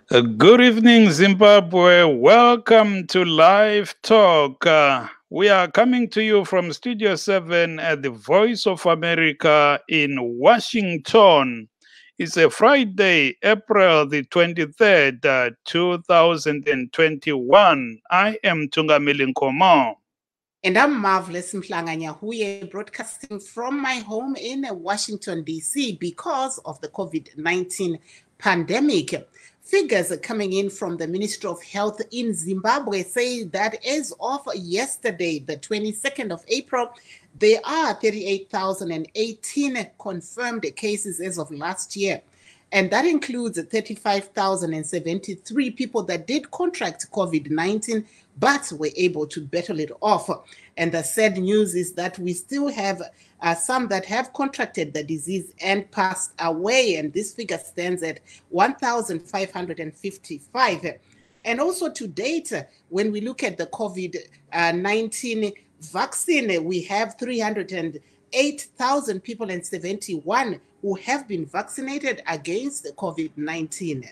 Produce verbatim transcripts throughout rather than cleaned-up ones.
Uh, Good evening, Zimbabwe. Welcome to Live Talk. Uh, we are coming to you from Studio seven at the Voice of America in Washington. It's a Friday, April the twenty-third, uh, two thousand twenty-one. I am Tungamili Nkomo. And I'm Marvelous Mhlanga Nyahuye, broadcasting from my home in Washington, D C because of the COVID nineteen pandemic. Figures coming in from the Ministry of Health in Zimbabwe say that as of yesterday, the twenty-second of April, there are thirty-eight thousand eighteen confirmed cases as of last year. And that includes thirty-five thousand seventy-three people that did contract COVID nineteen, but were able to battle it off. And the sad news is that we still have uh, some that have contracted the disease and passed away. And this figure stands at one thousand five hundred fifty-five. And also to date, when we look at the COVID nineteen vaccine, we have three hundred eight thousand people and seventy-one who have been vaccinated against COVID nineteen.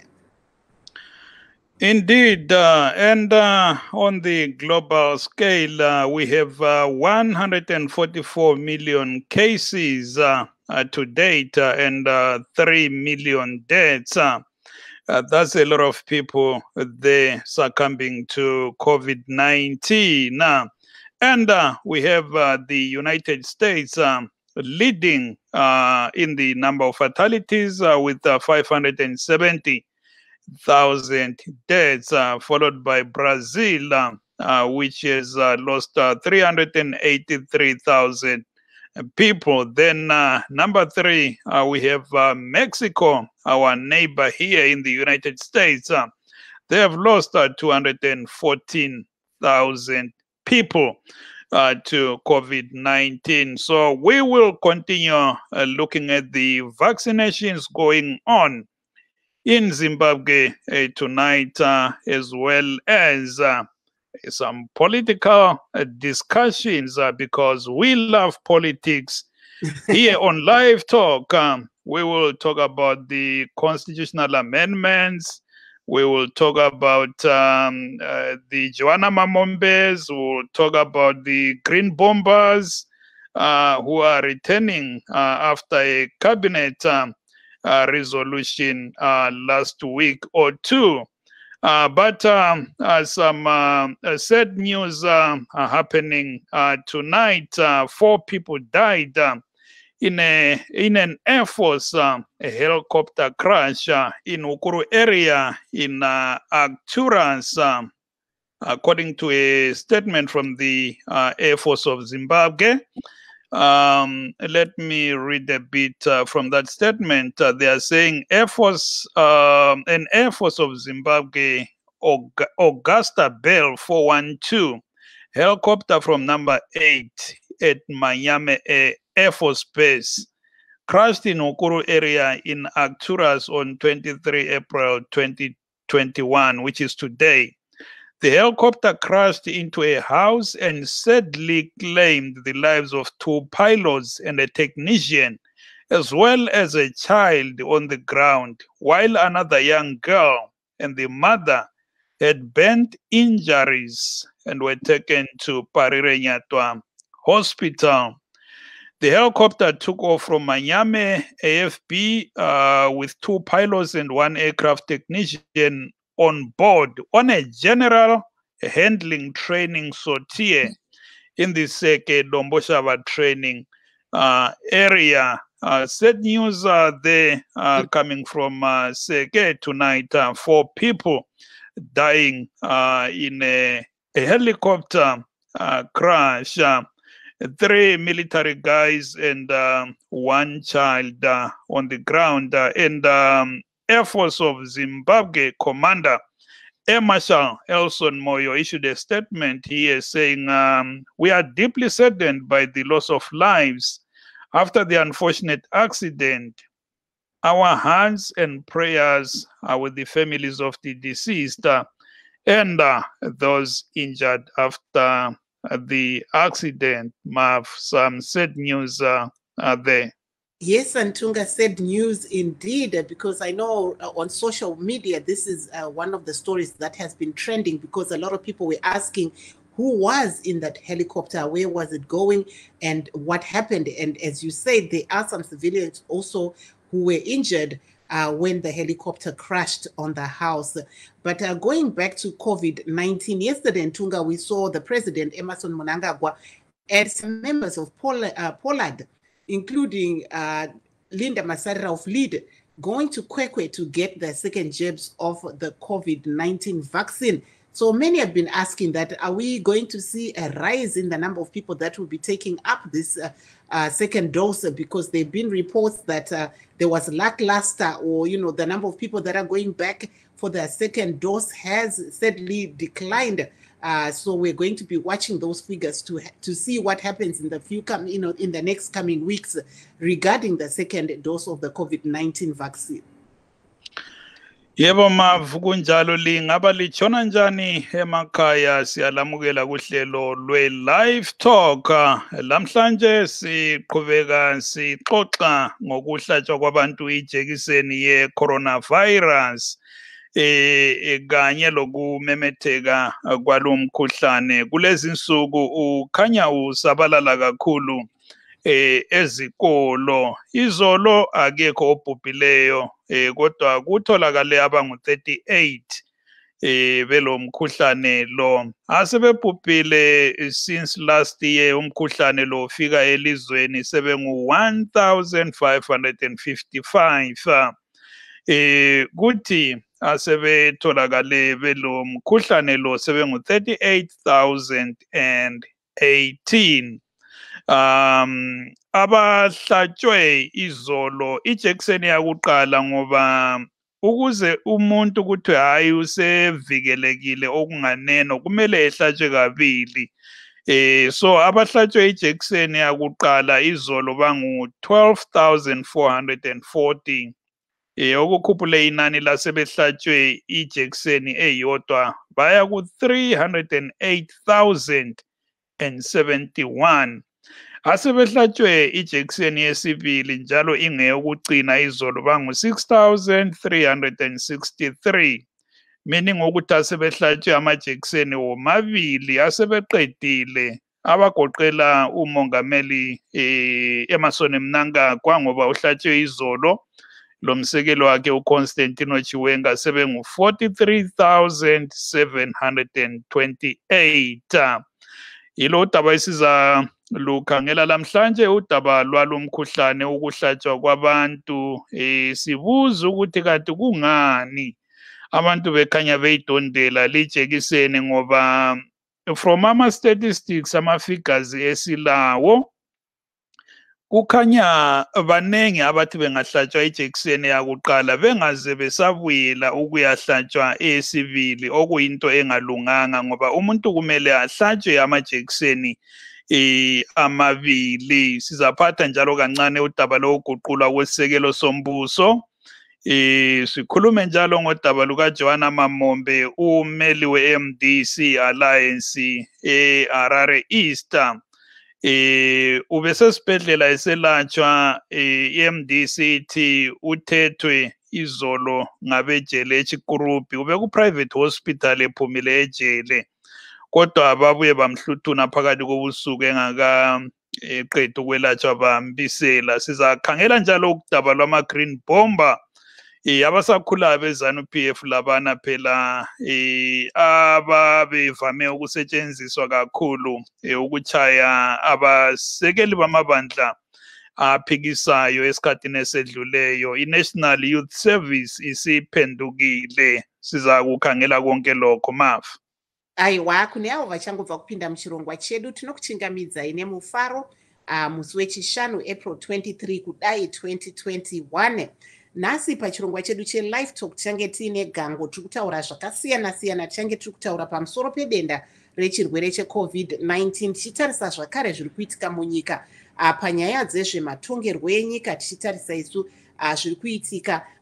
Indeed, uh, and uh, on the global scale, uh, we have uh, one hundred forty-four million cases uh, uh, to date uh, and uh, three million deaths. Uh, uh, that's a lot of people there succumbing to COVID nineteen. Uh, and uh, we have uh, the United States um, leading uh, in the number of fatalities uh, with uh, five hundred seventy thousand deaths, uh, followed by Brazil, uh, uh, which has uh, lost uh, three hundred eighty-three thousand people. Then, uh, number three, uh, we have uh, Mexico, our neighbor here in the United States. Uh, they have lost uh, two hundred fourteen thousand people. Uh, to COVID nineteen. So we will continue uh, looking at the vaccinations going on in Zimbabwe uh, tonight, uh, as well as uh, some political uh, discussions, uh, because we love politics. Here on Live Talk, um, we will talk about the constitutional amendments. We will talk about um, uh, the Joanna Mamombes. We will talk about the Green Bombers uh, who are returning uh, after a cabinet um, uh, resolution uh, last week or two. Uh, but um, uh, some uh, uh, sad news uh, are happening uh, tonight. Uh, four people died uh, in a in an Air Force uh, a helicopter crash uh, in Ukuru area in uh, Arcturus, uh, according to a statement from the uh, Air Force of Zimbabwe. Um, let me read a bit uh, from that statement. Uh, they are saying Air Force, uh, an Air Force of Zimbabwe, Aug- Augusta Bell four one two, helicopter from number eight at Miami Air, Air Force Base, crashed in Ukuru area in Arcturus on twenty-third of April twenty twenty-one, which is today. The helicopter crashed into a house and sadly claimed the lives of two pilots and a technician, as well as a child on the ground, while another young girl and the mother had burnt injuries and were taken to Parire Nyatwa Hospital. The helicopter took off from Miami A F B uh, with two pilots and one aircraft technician on board on a general handling training sortie in the Seke Domboshava training uh, area. Uh, sad news uh, there uh, coming from uh, Seke tonight. Uh, four people dying uh, in a, a helicopter uh, crash. Uh, three military guys and um, one child uh, on the ground. Uh, and um, Air Force of Zimbabwe Commander Air Marshal Elson Moyo issued a statement here saying, um, we are deeply saddened by the loss of lives after the unfortunate accident. Our hearts and prayers are with the families of the deceased uh, and uh, those injured after uh, the accident. Mav, some sad news uh, are there. Yes, Antunga, said news indeed, because I know on social media, this is uh, one of the stories that has been trending, because a lot of people were asking who was in that helicopter, where was it going, and what happened. And as you said, there are some civilians also who were injured uh, when the helicopter crashed on the house. But uh, going back to COVID nineteen, yesterday in Tunga, we saw the president, Emmerson Mnangagwa, and some members of Pol uh, Pollard, including uh, Linda Masarira of LEAD, going to Kwekwe to get the second jabs of the COVID nineteen vaccine. So many have been asking that, are we going to see a rise in the number of people that will be taking up this uh, uh, second dose? Because there have been reports that uh, there was lackluster, or, you know, the number of people that are going back for their second dose has steadily declined. Uh, so we're going to be watching those figures to to see what happens in the few come, you know, in the next coming weeks regarding the second dose of the COVID nineteen vaccine. Yebo Mavu, kunjalo lingaba litshona njani emakhaya? Siyalamukela kuhlelo lwe live talk. Lamhlanje siqhubeka sixoxa ngokuhlatshwa kwabantu ijekiseni ye coronavirus eh kanye lokumemetheka kwalomkhuhlane. Kulezi insuku ukhanya usabalala kakhulu eh ezikolo. Izolo akekho obhubhileyo, eh kodwa kutholakale abangu thirty-eight eh belomkhuhlane lo. Asebebhubhile since last year. Umkhuhlane lo ufika elizweni sebengu one thousand five hundred fifty-five. Eh kuthi asebetholakale belomkhuhlane lo sebengu thirty-eight thousand eighteen. Um abahlatshwe izolo ijekiseni yakuqala, ngoba ukuze umuntu kuthi hayi usevikelekile okunganeno kumele ehlatshwe kabili. Eh so abahlatshwe ijekiseni yakuqala izolo bangu twelve thousand four hundred forty. Eh okukhuphule inani lasebehlatshwe ijekiseni eyodwa baya ku three hundred eight thousand seventy-one. Asebehlatshwe ijekiseni yesibili njalo ingeyokugcina izolo bangu six thousand three hundred sixty-three, meaning ukuthi asebehlatshwe amajekiseni womabili asebeqedile, abagoqela umongameli eh Emmerson Mnangagwa ngoba uhlatshwe izolo, lomsekelo wakhe uConstantino Chiwenga sebengu forty-three thousand seven hundred twenty-eight. Ilo daba isiza lukhangela lamhlanje, udaba lwalomkhuhlane ukuhlatshwa kwabantu. Eh sibuza ukuthi kanti kungani abantu bekhanya beyidondela lijekiseni, ngoba from ama statistics ama figures esilawo kukhanya banengi abathi bengahlatshwa ijekiseni yakuqala bengaze besabuyela ukuyahlatshwa eyesibili, okuyinto engalunganga ngoba umuntu kumele ahlatshwe amajekiseni eh amabili. Sizaphatha njalo kancane udaba lokuguqulwa kwesisekelo sombuso. Eh sikhulume njalo ngodaba luka Joanna Mamombe, umeli we-M D C Alliance e Harare East. Eh ubesesibhedlela eselatshwa, eh i-M D C ithi uthethwe izolo ngabejele eChikurupi, ube ku private hospital ephumile ejele, kodwa babuye bamhluthuna phakathi kobusuku engaka eqedwe ukwelatshwa bambisela. Sizakhangela njalo udaba lwama green bomber eh abasakhulayo bezanu P F labana phela eh ababevame ukusetshenziswa kakhulu eh ukuchaya abasekeli bamabandla aphikisayo esikhathini esedluleyo. I-National Youth Service isiphendukile. Siza kukhangela konke lokho Mafu. Aiwa, kune avo vachangobva kupinda muchirongwa chedu tinokuchingamidza ine mufaro uh, musi wechishanu April twenty-three kudai twenty twenty-one. Nasi pachirongwa chedu che-live talk tichange tiine gango tiri kutaura zvakasiyana siyana. Tichange tiri kutaura pamusoro pedenda rechirwere cheCovid nineteen, tichitarisa zvakare zviri kuitika munyika uh, panyaya dzezvematongerwo enyika, tichitarisa isu uh, zviri kuitika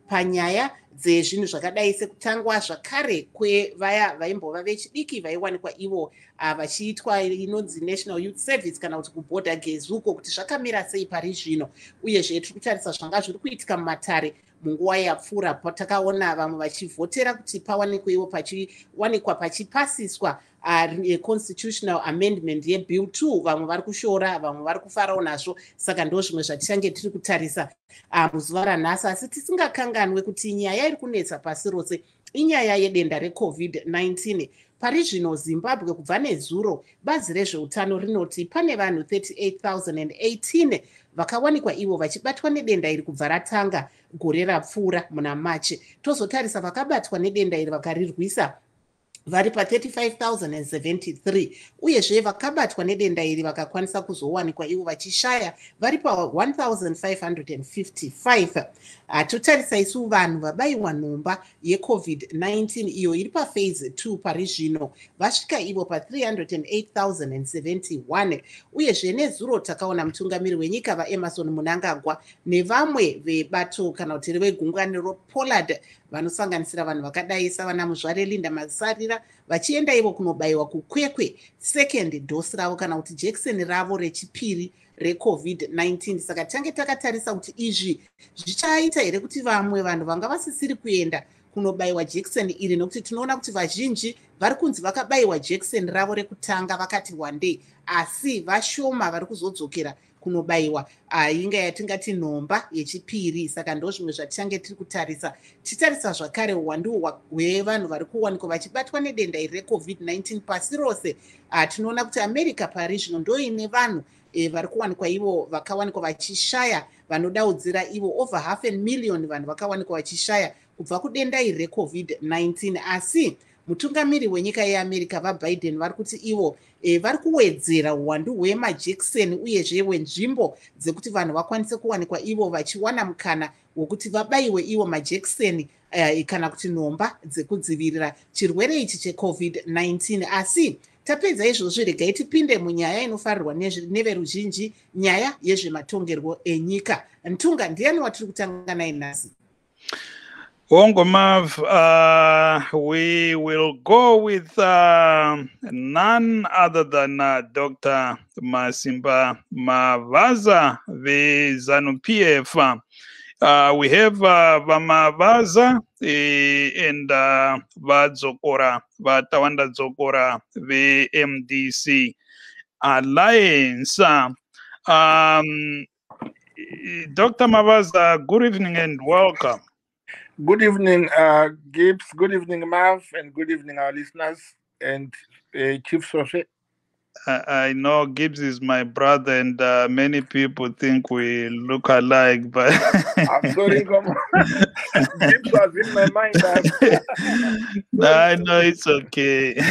panyaya dzezvinhu zvakadai sekutangwa zvakare kwevaya vaimbova vechidiki vaiwanikwa ivo vachiitwa inonzi National Youth Service kana kuti kuborder gaze uko kuti zvakamira sei pari zvino, uyezve tiri kutarisa zvanga zviri kuitika mumatare munguva yapfuura patakaona vamwe vachivhotera kuti pawanikwewo pachiwanikwa pachipasiswa uh, constitutional amendment yebill two, vamwe vari kushora vamwe vari kufarawo nazvo. Saka ndo zvimwe zvatichange tiri kutarisa uh, muzuva ranhasi, asi tisingakanganwe kuti nyaya iri kunetsa pasi rose inyaya yedenda recovid nineteen. Pari zvino Zimbabwe kubva nezuro bazi rezveutano rinoti pane vanhu thirty-eight thousand eighteen vakawanikwa ivo vachibatwa nedenda iri kubva ratanga gore rapfuura muna Machi. Tozotarisa vakabatwa nedenda iri vakarirwisa vari pa thirty-five thousand seventy-three, uyezve vakabatwa nedenda iri vakakwanisa kuzowanikwa ivo vachishaya vari pa one thousand five hundred fifty-five. Totarisa isu vanhu vabayiwa nhomba yecovid nineteen iyo iri paphase two pari zvino vasvika ivo pa three hundred eight thousand seventy-one, uyezve nezuro takaona mutungamiri wenyika vaEmmerson Mnangagwa nevamwe vebato kana kuti vegungano rePollard vanosanganisira vanhu vakadai savana Muzvare Linda Mazarira vachienda ivo kunobayiwa kukwekwe second dose ravo kana kuti jekiseni ravo rechipiri recovid nineteen. Saka tange takatarisa kuti izvi zvichaita here kuti vamwe vanhu vanga vasisiri kuenda kunobayiwa jekiseni iri, nokuti tinoona kuti vazhinji vari kunzi vakabayiwa jekiseni ravo rekutanga vakati one day, asi vashoma vari kuzodzokera kunobayiwa uh, inga yatingati nhomba yechipiri. Saka ndo zvimwe zvatichange tiri kutarisa. Titarisa zvakare uwandu hwevanhu vari kuwanikwa vachibatwa nedenda iri recovid nineteen pasi rose. Uh, tinoona kuti America pari zvino ndo ine vanhu e, vari kuwanikwa ivo vakawanikwa vachishaya vanodaudzira ivo over half a million vanhu vakawanikwa vachishaya kubva kudenda iri recovid nineteen. Asi mutungamiri wenyika yeAmerica vaBiden vari kuti ivo e, vari kuwedzera uwandu hwemajekiseni uyezve wenzvimbo dzekuti vanhu vakwanise kuwanikwa ivo vachiwana mukana wokuti vabayiwe ivo majekiseni uh, kana kuti nhomba dzekudzivirira chirwere ichi checovid nineteen. Asi tapedza izvozvo regai tipinde munyaya inofarirwa neveruzhinji, nyaya yezvematongerwo enyika. Ntunga, ndiani watiri kutanga naye nhasi? Wongomav, uh, we will go with uh, none other than uh, Doctor Masimba Mavaza, the ZANU-P F. Uh, we have uh, Vamavaza eh, and uh, Vadzokora, Vatawanda Zokora, the M D C Alliance. Um, Doctor Mavaza, good evening and welcome. Good evening, uh, Gibbs. Good evening, Mav, and good evening, our listeners and uh, Chief Soshe. Uh, I know Gibbs is my brother, and uh, many people think we look alike, but I'm sorry, come on. Gibbs was in my mind. No, I know it's okay.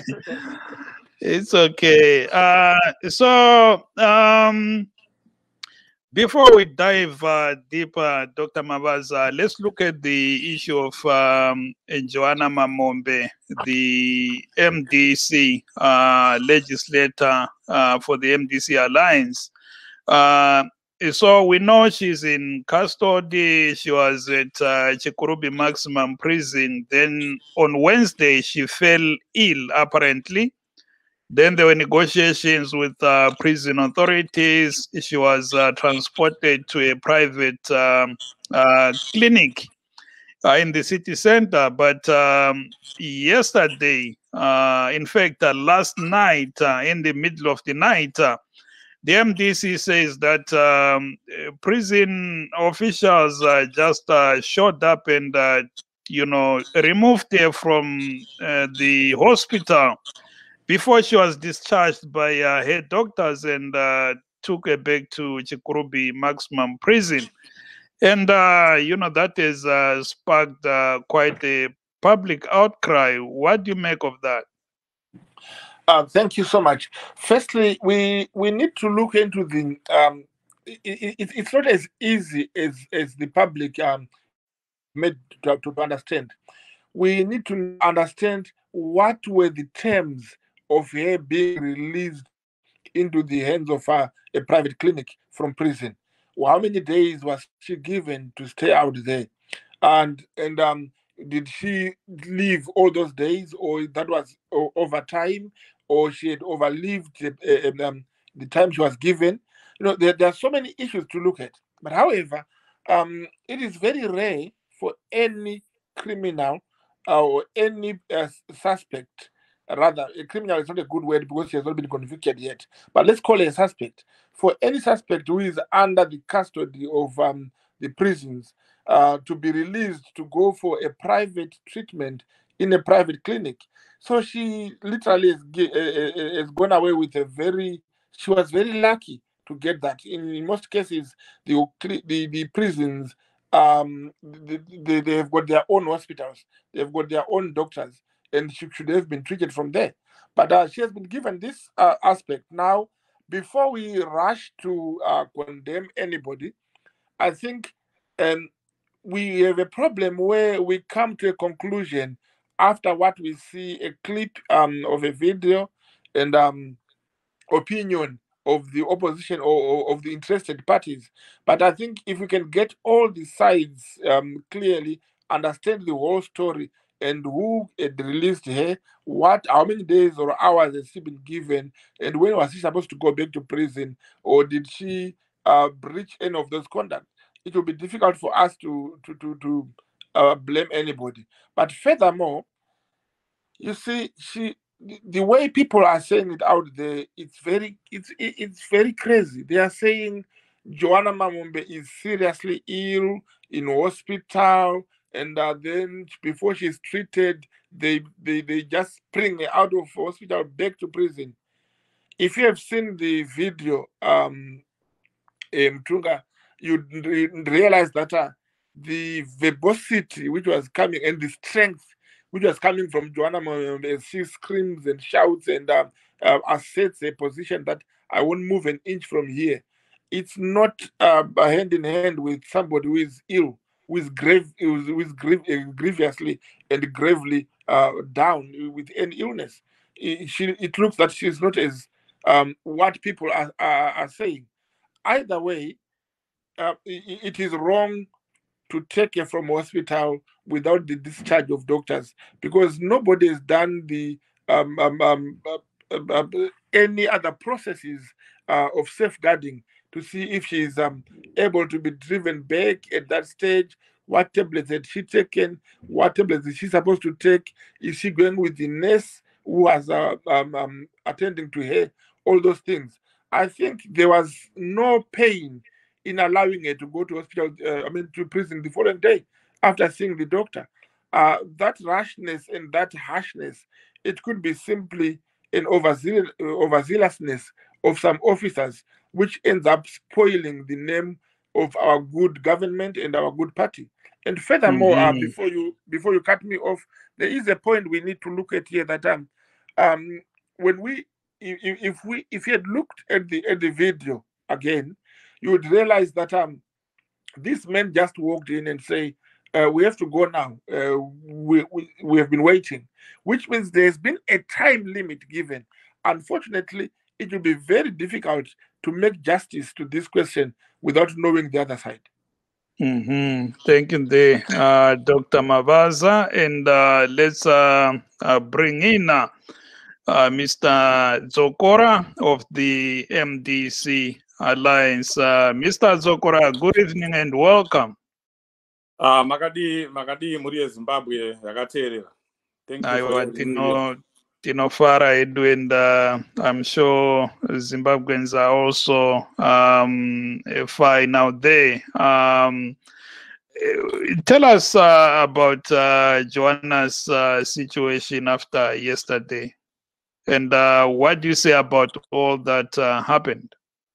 It's okay. Uh, so, um, before we dive uh, deeper, Doctor Mavaza, let's look at the issue of um, Joanna Mamombe, the M D C uh, legislator uh, for the M D C Alliance. Uh, so we know she's in custody. She was at uh, Chikurubi Maximum Prison. Then on Wednesday, she fell ill, apparently. Then there were negotiations with uh, prison authorities. She was uh, transported to a private um, uh, clinic uh, in the city center. But um, yesterday, uh, in fact, uh, last night, uh, in the middle of the night, uh, the M D C says that um, prison officials uh, just uh, showed up and, uh, you know, removed her from uh, the hospital before she was discharged by uh, her doctors and uh, took her back to Chikurubi Maximum Prison. And, uh, you know, that has uh, sparked uh, quite a public outcry. What do you make of that? Uh, thank you so much. Firstly, we we need to look into the, um, it, it, it's not as easy as, as the public um, made to, to understand. We need to understand what were the terms of her being released into the hands of uh, a private clinic from prison. How many days was she given to stay out there? And and um, did she leave all those days, or that was o- over time, or she had overlived the, uh, um, the time she was given? You know, there, there are so many issues to look at. But however, um, it is very rare for any criminal uh, or any uh, suspect. Rather, a criminal is not a good word because she has not been convicted yet. But let's call her a suspect. For any suspect who is under the custody of um, the prisons, uh, to be released to go for a private treatment in a private clinic. So she literally has, uh, has gone away with a very, she was very lucky to get that. In, in most cases, the, the, the prisons, um, they, they, they have got their own hospitals, they've got their own doctors, and she should have been treated from there. But uh, she has been given this uh, aspect. Now, before we rush to uh, condemn anybody, I think um, we have a problem where we come to a conclusion after what we see a clip um, of a video and um, opinion of the opposition or, or of the interested parties. But I think if we can get all the sides um, clearly, understand the whole story and who had released her, what, how many days or hours has she been given, and when was she supposed to go back to prison, or did she uh, breach any of those conduct? It will be difficult for us to to to, to uh, blame anybody. But furthermore, you see, she the, the way people are saying it out there, it's very it's it- it's very crazy. They are saying Joanna Mamombe is seriously ill in hospital, and uh, then before she's treated, they, they they just bring her out of hospital back to prison. If you have seen the video, um, um Tunga, you realize that uh, the verbosity which was coming and the strength which was coming from Joanna Mamombe as she screams and shouts and um, uh, asserts a position that I won't move an inch from here. It's not uh, hand in hand with somebody who is ill, who is grave, who is, who is grieve, uh, grievously and gravely uh, down with any illness. It, she, it looks that she's not as um, what people are, are, are saying. Either way, uh, it, it is wrong to take her from hospital without the discharge of doctors, because nobody has done the um, um, um, uh, uh, uh, any other processes uh, of safeguarding to see if she is um, able to be driven back at that stage. What tablets had she taken? What tablets is she supposed to take? Is she going with the nurse who was uh, um, um, attending to her? All those things. I think there was no pain in allowing her to go to hospital, uh, I mean, to prison the following day after seeing the doctor. Uh, that rashness and that harshness, it could be simply an overzeal- uh, overzealousness of some officers, which ends up spoiling the name of our good government and our good party. And furthermore, uh, Mhm. before you before you cut me off, there is a point we need to look at here that um, um when we if, if we if you had looked at the at the video again, you would realize that um, these men just walked in and say, uh, we have to go now. Uh, we, we, we have been waiting, which means there's been a time limit given. Unfortunately, it will be very difficult to make justice to this question without knowing the other side. Mm-hmm. Thank you, there, uh, Doctor Mavaza. And uh, let's uh, uh, bring in uh, uh, Mister Zokora of the M D C Alliance. Uh, Mister Zokora, good evening and welcome. Ah, Makadi, Makadi, Muri Zimbabwe, Yakaterera. Thank you for I having me here. Tino Farah Edu, and uh, I'm sure Zimbabweans are also um, fine out there. Um, tell us uh, about uh, Joanna's uh, situation after yesterday, and uh, what do you say about all that uh, happened?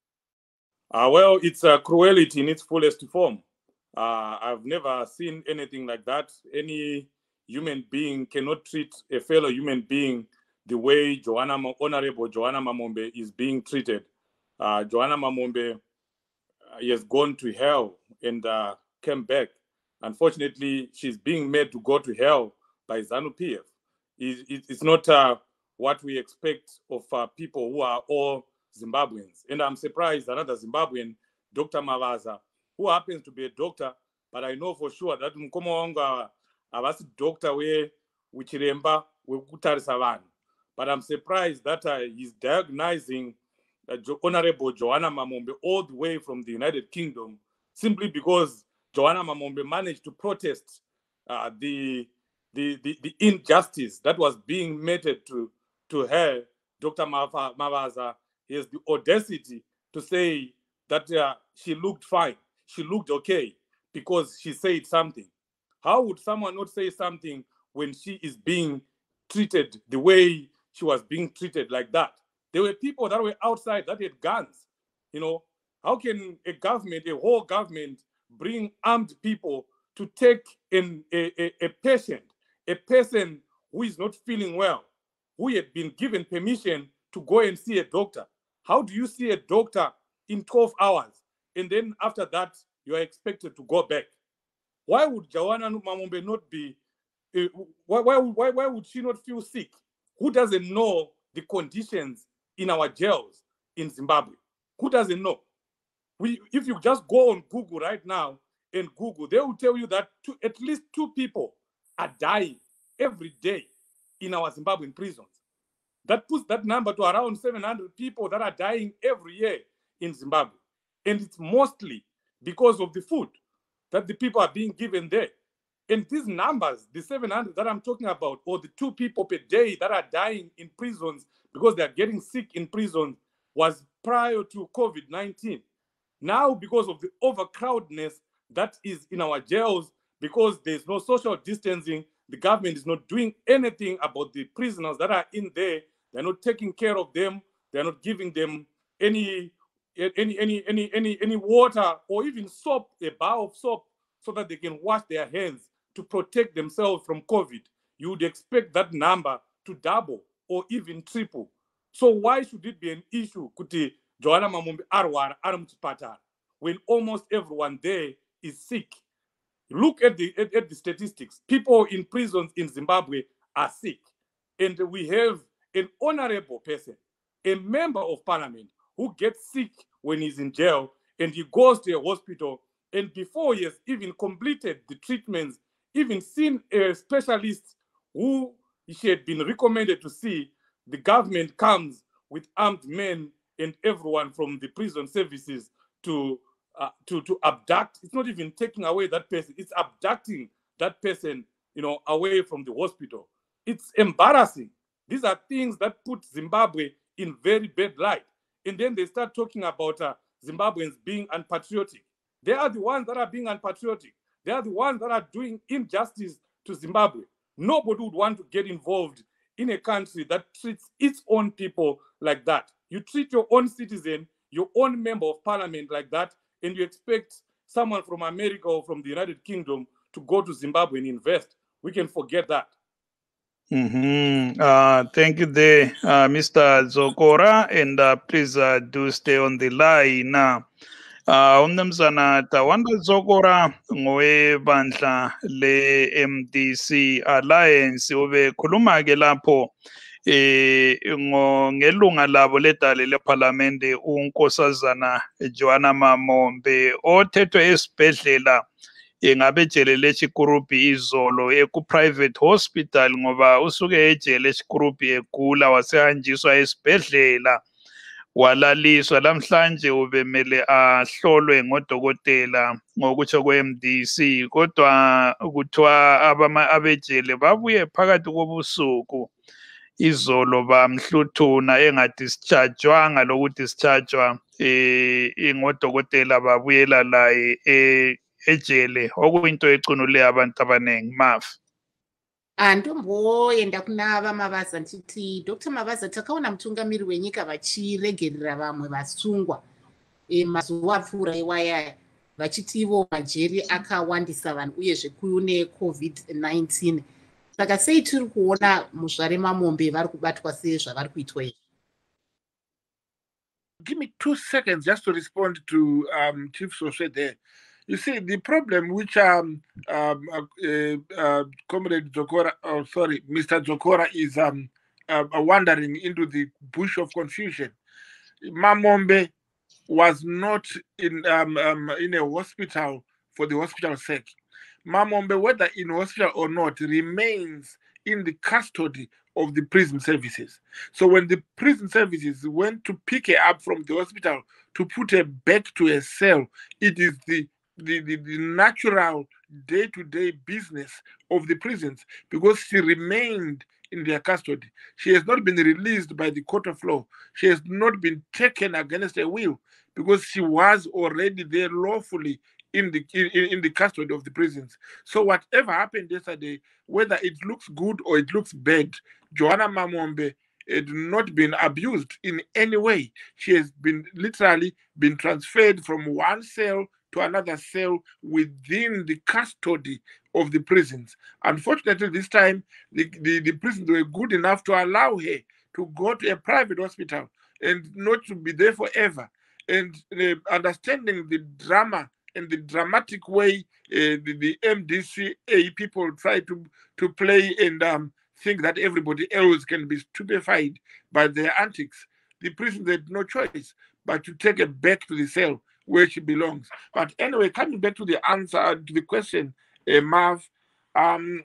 Uh, well, it's a cruelty in its fullest form. Uh, I've never seen anything like that. Any human being cannot treat a fellow human being the way Joanna, Honorable Joanna Mamombe is being treated. Uh, Joanna Mamombe uh, has gone to hell and uh, came back. Unfortunately, she's being made to go to hell by ZANU-P F. It, it, it's not uh, what we expect of uh, people who are all Zimbabweans. And I'm surprised another Zimbabwean, Doctor Mavaza, who happens to be a doctor, but I know for sure that mukoma wanga avasi doctor we uchiremba wekutarisa vanhu. But I'm surprised that uh, he's diagnosing uh, Honorable Joanna Mamombe all the way from the United Kingdom, simply because Joanna Mamombe managed to protest uh, the, the, the, the injustice that was being meted to, to her. Doctor Mavaza, he has the audacity to say that uh, she looked fine, she looked okay, because she said something. How would someone not say something when she is being treated the way she was being treated like that? There were people that were outside that had guns. You know, how can a government, a whole government, bring armed people to take in a, a, a patient, a person who is not feeling well, who had been given permission to go and see a doctor? How do you see a doctor in twelve hours, and then after that you are expected to go back? Why would Joanna Mamombe not be, uh, why, why, why, why would she not feel sick? Who doesn't know the conditions in our jails in Zimbabwe? Who doesn't know? We, if you just go on Google right now and Google, they will tell you that two, at least two people are dying every day in our Zimbabwean prisons. That puts that number to around seven hundred people that are dying every year in Zimbabwe. And it's mostly because of the food that the people are being given there. And these numbers, the seven hundred that I'm talking about, or the two people per day that are dying in prisons because they are getting sick in prison, was prior to COVID nineteen. Now, because of the overcrowdedness that is in our jails, because there's no social distancing, the government is not doing anything about the prisoners that are in there. They're not taking care of them. They're not giving them any any any any any any water or even soap, a bar of soap, so that they can wash their hands to protect themselves from COVID. You would expect that number to double or even triple. So why should it be an issue kuti Joanna Mamombe arwara ari muchipatara when almost everyone there is sick? Look at the at, at the statistics. People in prisons in Zimbabwe are sick, and we have an honorable person, a member of parliament, who gets sick when he's in jail, and he goes to a hospital, and before he has even completed the treatments, even seen a specialist who she had been recommended to see, the government comes with armed men and everyone from the prison services to uh, to to abduct. It's not even taking away that person, it's abducting that person, you know, away from the hospital. It's embarrassing. These are things that put Zimbabwe in very bad light. And then they start talking about uh, Zimbabweans being unpatriotic. They are the ones that are being unpatriotic. They are the ones that are doing injustice to Zimbabwe. Nobody would want to get involved in a country that treats its own people like that. You treat your own citizen, your own member of parliament like that, and you expect someone from America or from the United Kingdom to go to Zimbabwe and invest. We can forget that. Mm-hmm. Uh, thank you there, uh, Mister Zokora, and uh, please uh, do stay on the line. Uh, umnumzana Tawanda Zokora ngowebandla le-M D C Alliance ube khuluma ke lapho eh ngelunga labo ledale leParliament unkosazana Joanna Mamombe othethwe esibhedlela engabejele lechikurupi izolo eku-private hospital ngoba usuke ejele echikurupi egula wasehanjiswa esibhedlela walaliswa. Lamhlanje ubemele ahlolwe ngodokotela ngokutsho kwe-M D C, kodwa kuthiwa abejele babuye phakathi kobusuku izolo bamhluthuna engadischarjwanga lokudischarjwa eh ngodokotela babuyela laye eh ejele okuyinto ecunule abantu abaningi. Mafu andomboenda kuna vaMavaza nditi Doctor Mavaza, takaona mutungamiri wenyika vachiregerera vamwe vasungwa e mazuva apfuura iwaya vachiti ivo majeri akawandisa vanhu uyezve kune COVID nineteen. Saka sei tiri kuona muzvare Mamombe vari kubatwa sezvavari kuitwa izvi? Give me two seconds just to respond to um, Chief Soshe there. You see, the problem which um, um, uh, uh, Comrade Zokora, oh, sorry, Mister Zokora is um, uh, wandering into the bush of confusion. Mamombe was not in um, um, in a hospital for the hospital's sake. Mamombe, whether in hospital or not, remains in the custody of the prison services. So when the prison services went to pick her up from the hospital to put her back to her cell, it is the the, the, the natural day-to-day business of the prisons, because she remained in their custody. She has not been released by the court of law. She has not been taken against her will, because she was already there lawfully in the in, in the custody of the prisons. So whatever happened yesterday, whether it looks good or it looks bad, Joanna Mamombe had not been abused in any way. She has been literally been transferred from one cell to another cell within the custody of the prisons. Unfortunately, this time, the, the, the prisons were good enough to allow her to go to a private hospital and not to be there forever. And uh, understanding the drama and the dramatic way uh, the, the M D C A people try to, to play and um, think that everybody else can be stupefied by their antics, the prisons had no choice but to take her back to the cell where she belongs. But anyway, coming back to the answer to the question, uh, Marv, um,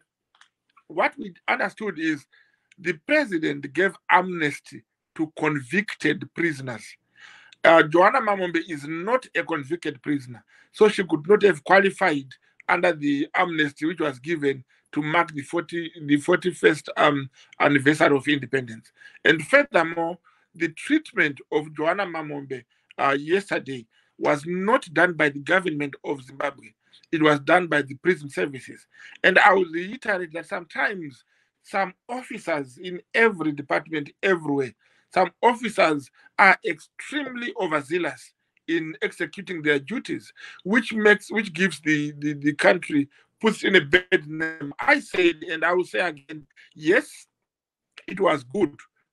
what we understood is the president gave amnesty to convicted prisoners. Uh, Joanna Mamombe is not a convicted prisoner, so she could not have qualified under the amnesty which was given to mark the forty the forty-first um, anniversary of independence. And furthermore, the treatment of Joanna Mamombe uh, yesterday was not done by the government of Zimbabwe. It was done by the prison services. And I will reiterate that sometimes some officers in every department, everywhere, some officers are extremely overzealous in executing their duties, which makes, which gives the, the, the country, puts in a bad name. I said, and I will say again, yes, it was good.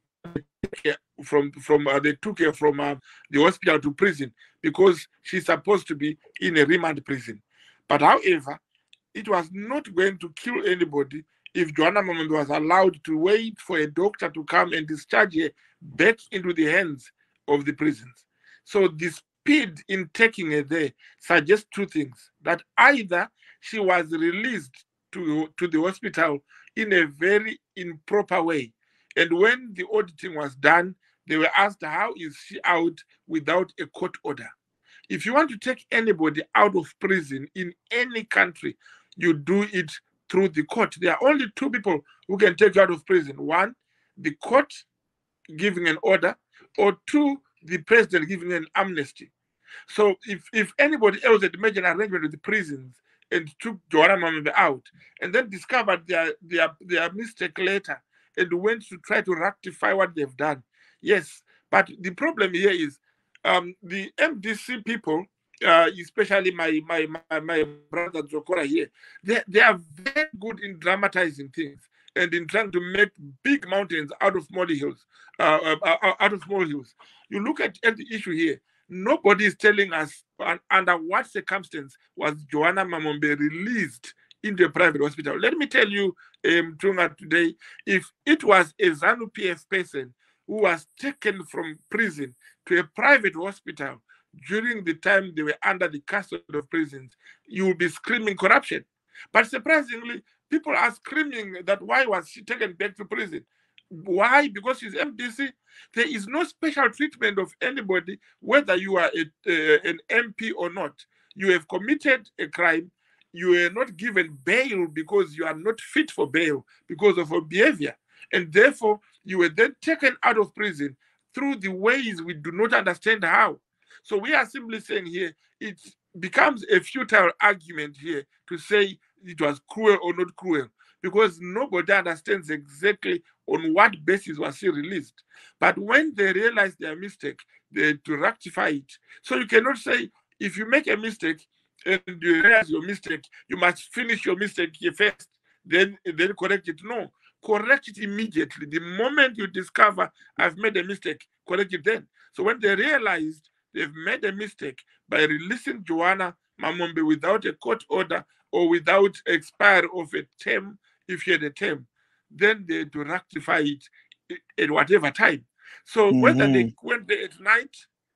From from uh, they took her from uh, the hospital to prison because she's supposed to be in a remand prison. But however, it was not going to kill anybody if Joanna Mamombe was allowed to wait for a doctor to come and discharge her back into the hands of the prisons. So the speed in taking her there suggests two things: that either she was released to, to the hospital in a very improper way, and when the auditing was done, they were asked, how is she out without a court order? If you want to take anybody out of prison in any country, you do it through the court. There are only two people who can take you out of prison. One, the court giving an order, or two, the president giving an amnesty. So if, if anybody else had made an arrangement with the prisons and took Joanna Mamombe out and then discovered their, their, their mistake later and went to try to rectify what they've done, yes. But the problem here is um, the M D C people, uh, especially my, my, my, my brother Zokora here, they, they are very good in dramatizing things and in trying to make big mountains out of molehills, uh, uh, out of molehills. You look at, at the issue here, nobody is telling us uh, under what circumstance was Joanna Mamombe released into a private hospital. Let me tell you, um, Tunga, today, if it was a ZANU-P F person who was taken from prison to a private hospital during the time they were under the custody of prisons, you will be screaming corruption. But surprisingly, people are screaming that why was she taken back to prison? Why? Because she's M D C. There is no special treatment of anybody, whether you are a, uh, an M P or not. You have committed a crime. You are not given bail because you are not fit for bail because of your behavior. And therefore, you were then taken out of prison through the ways we do not understand how. So we are simply saying here, it becomes a futile argument here to say it was cruel or not cruel, because nobody understands exactly on what basis was she released. But when they realize their mistake, they had to rectify it. So you cannot say, if you make a mistake and you realize your mistake, you must finish your mistake first, then, then correct it. No, correct it immediately. The moment you discover I've made a mistake, correct it then. So when they realized they've made a mistake by releasing Joanna Mamombe without a court order or without expiry of a term, if she had a term, then they had to rectify it at whatever time. So mm-hmm. whether they went there at night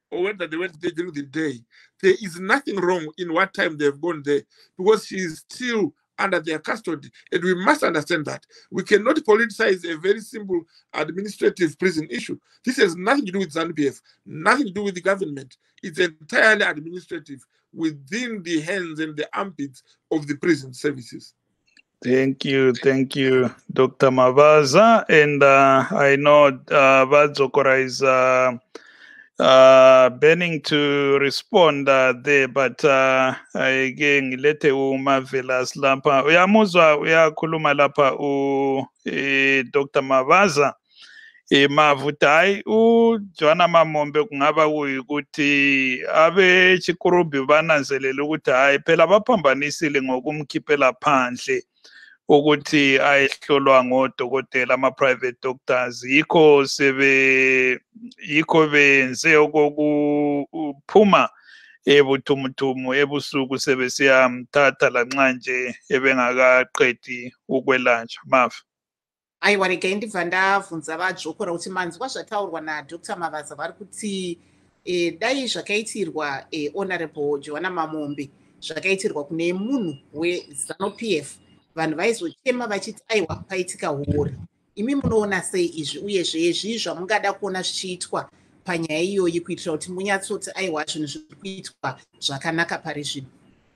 or whether they went there during the day, there is nothing wrong in what time they've gone there, because she is still under their custody. And we must understand that. We cannot politicize a very simple administrative prison issue. This has nothing to do with ZANU-P F, nothing to do with the government. It's entirely administrative within the hands and the armpits of the prison services. Thank you, thank you, Doctor Mavaza. And uh, I know uh, Vadzokora is uh, uh, burning to respond uh, there, but uh, again, lete umavelas lapha. Uyamuzwa uyakhuluma lapha u eh, Doctor Mavaza. Mavutai u Joanna Mamombe kungaba kuyikuthi abe chikurubi bananzelela ukuthi hayi phela baphambanisile ngokumkhiphela phandle ukuthi ayehlolwa ngodokotela ama-private doctors, yikho sebe yikho benze okokuphuma ebuthumuthumumu ebusuku sebesiyamthatha lanxa nje ebengakaqedi ukwelatshwa. Mafu. Aiwa, rega ndibva ndabvunza vadzokora kuti manzwa zvataurwa naDr Mavaza vari kuti e, dai zvakaitirwa e, Honorable Joanna Mamombe zvakaitirwa kune munhu weZANU-P F, vanhu vaizochema vachiti aiwa paitika hori. Imi munoona sei izvi, uyezve zvii zvamungada kuona zvichiitwa panyaya iyoyi kuitira kuti munyatsoti aiwa zvinhu zviri kuitwa zvakanaka pari zvino?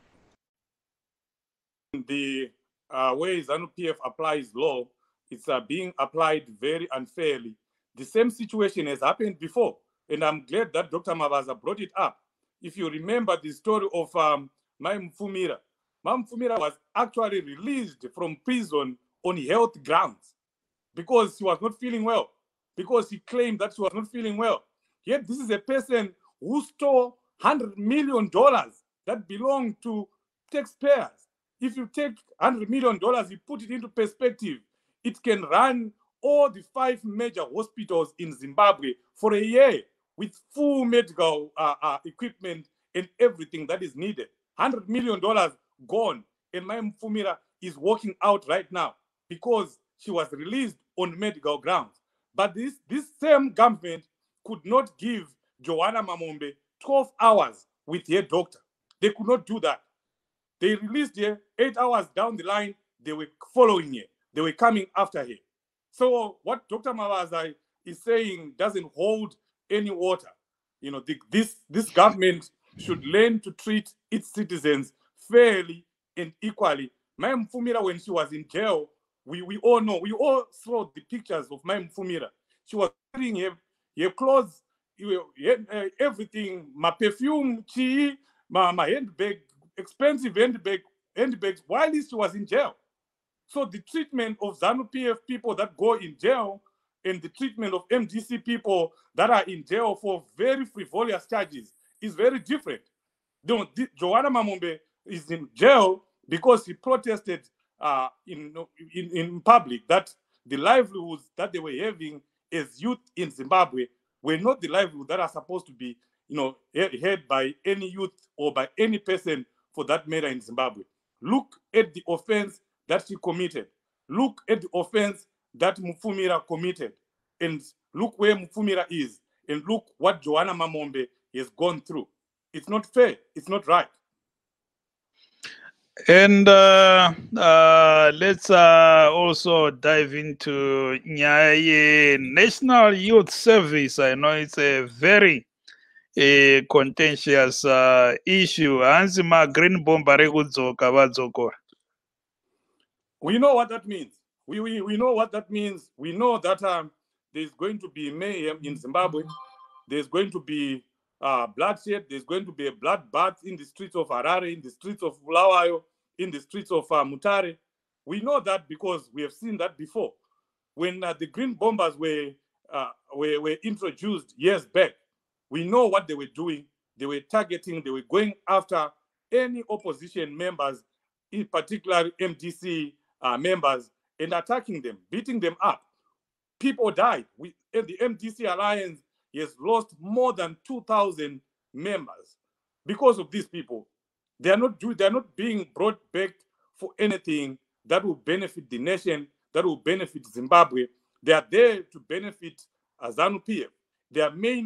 The uh, way ZANU-P F applies law, it's uh, being applied very unfairly. The same situation has happened before, and I'm glad that Doctor Mavaza brought it up. If you remember the story of um, Mai Mfumira, Mai Mfumira was actually released from prison on health grounds because she was not feeling well, because she claimed that she was not feeling well. Yet this is a person who stole one hundred million dollars that belonged to taxpayers. If you take one hundred million dollars, you put it into perspective, it can run all the five major hospitals in Zimbabwe for a year with full medical uh, uh, equipment and everything that is needed. one hundred million dollars gone. And Mai Mfumira is walking out right now because she was released on medical grounds. But this, this same government could not give Joanna Mamombe twelve hours with her doctor. They could not do that. They released her eight hours down the line. They were following her. They were coming after her. So what Doctor Mavaza is saying doesn't hold any water. You know, the, this, this government should learn to treat its citizens fairly and equally. Mai Mfumira, when she was in jail, we, we all know, we all saw the pictures of Mai Mfumira. She was wearing her, her clothes, her, everything, my perfume, chi, my, my handbag, expensive handbag, handbags, while she was in jail. So the treatment of ZANU-P F people that go in jail and the treatment of M D C people that are in jail for very frivolous charges is very different. The, the, Joanna Mamombe is in jail because she protested uh, in, in, in public that the livelihoods that they were having as youth in Zimbabwe were not the livelihoods that are supposed to be, you know, had by any youth or by any person for that matter in Zimbabwe. Look at the offense that she committed. Look at the offense that Mfumira committed. And look where Mfumira is. And look what Joanna Mamombe has gone through. It's not fair. It's not right. And uh, uh, let's uh, also dive into Nyaye National Youth Service. I know it's a very a contentious uh, issue. Anzima Green Bombare Gudzoka Vadzokora. We know what that means. We, we, we know what that means. We know that um, there's going to be mayhem in Zimbabwe. There's going to be uh, bloodshed. There's going to be a bloodbath in the streets of Harare, in the streets of Bulawayo, in the streets of uh, Mutare. We know that because we have seen that before. When uh, the Green Bombers were, uh, were, were introduced years back, we know what they were doing. They were targeting, they were going after any opposition members, in particular M D C uh, members, and attacking them, beating them up. People died. We, the M D C Alliance has lost more than two thousand members because of these people. They are not do, they are not being brought back for anything that will benefit the nation, that will benefit Zimbabwe. They are there to benefit uh, ZANU-P F. They are mainly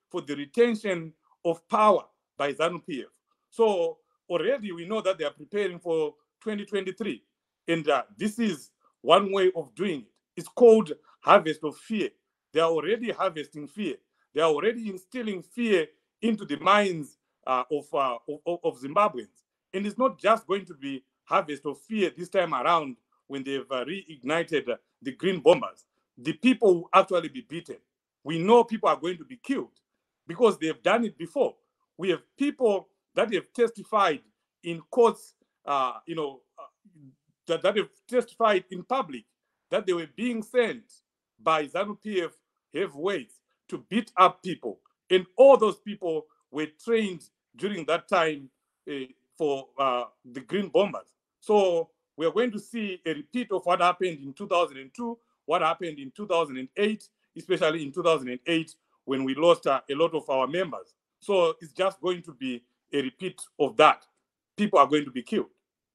for the retention of power by ZANU-P F. So already we know that they are preparing for twenty twenty-three. And uh, this is one way of doing it. It's called harvest of fear. They are already harvesting fear. They are already instilling fear into the minds uh, of, uh, of, of Zimbabweans. And it's not just going to be harvest of fear this time around when they've uh, reignited uh, the green bombers. The people will actually be beaten. We know people are going to be killed because they've done it before. We have people that have testified in courts, uh, you know, uh, that, that have testified in public that they were being sent by ZANU-P F heavyweights to beat up people. And all those people were trained during that time uh, for uh, the green bombers. So we are going to see a repeat of what happened in two thousand two, what happened in two thousand eight, especially in two thousand eight when we lost uh, a lot of our members. So it's just going to be a repeat of that. People are going to be killed.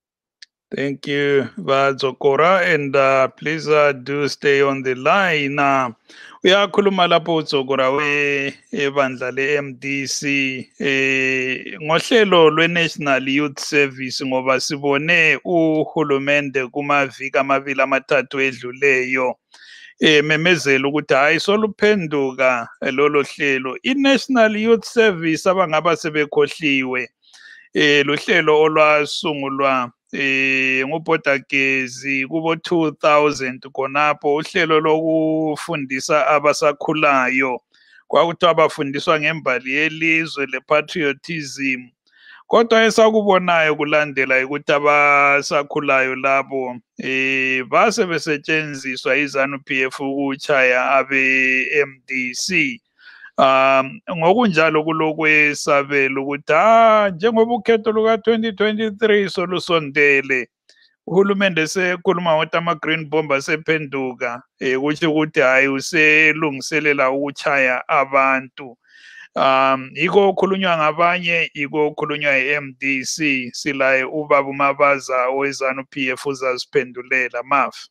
Thank you, Vadzokora, and uh, please uh, do stay on the line. Uh, uyakhuluma lapho uZokora webandla le-M D C eh ngohlelo lwe-National Youth Service ngoba sibone uhulumende kumaviki amabili amathathu edluleyo eh memezela ukuthi hayi soluphenduka lolo hlelo. I-National Youth Service abangaba sebekhohliwe eh lohlelo olwasungulwa eh ngubhodagezi kubo two thousand konapho uhlelo lokufundisa abasakhulayo kwakuthiwa abafundiswa ngembali yelizwe le-patriotism. Kodwa esakubonayo kulandela ukuthi abasakhulayo labo eh base besetshenziswa iZANU-P F ukuchaya abe-M D C. Um ngokunjalo kulokwesabela ukuthi ah njengoba ukhetho luka twenty twenty-three solusondele uhulumende sekhuluma ukuthi ama-green bomb asephenduka eh kuthi ukuthi hayi uselungiselela ukuchaya abantu. Um yiko okhulunywa ngabanye yiko okhulunywa i-M D C silaye ubaba uMabaza weZANU-P F uzasiphendulela Maf.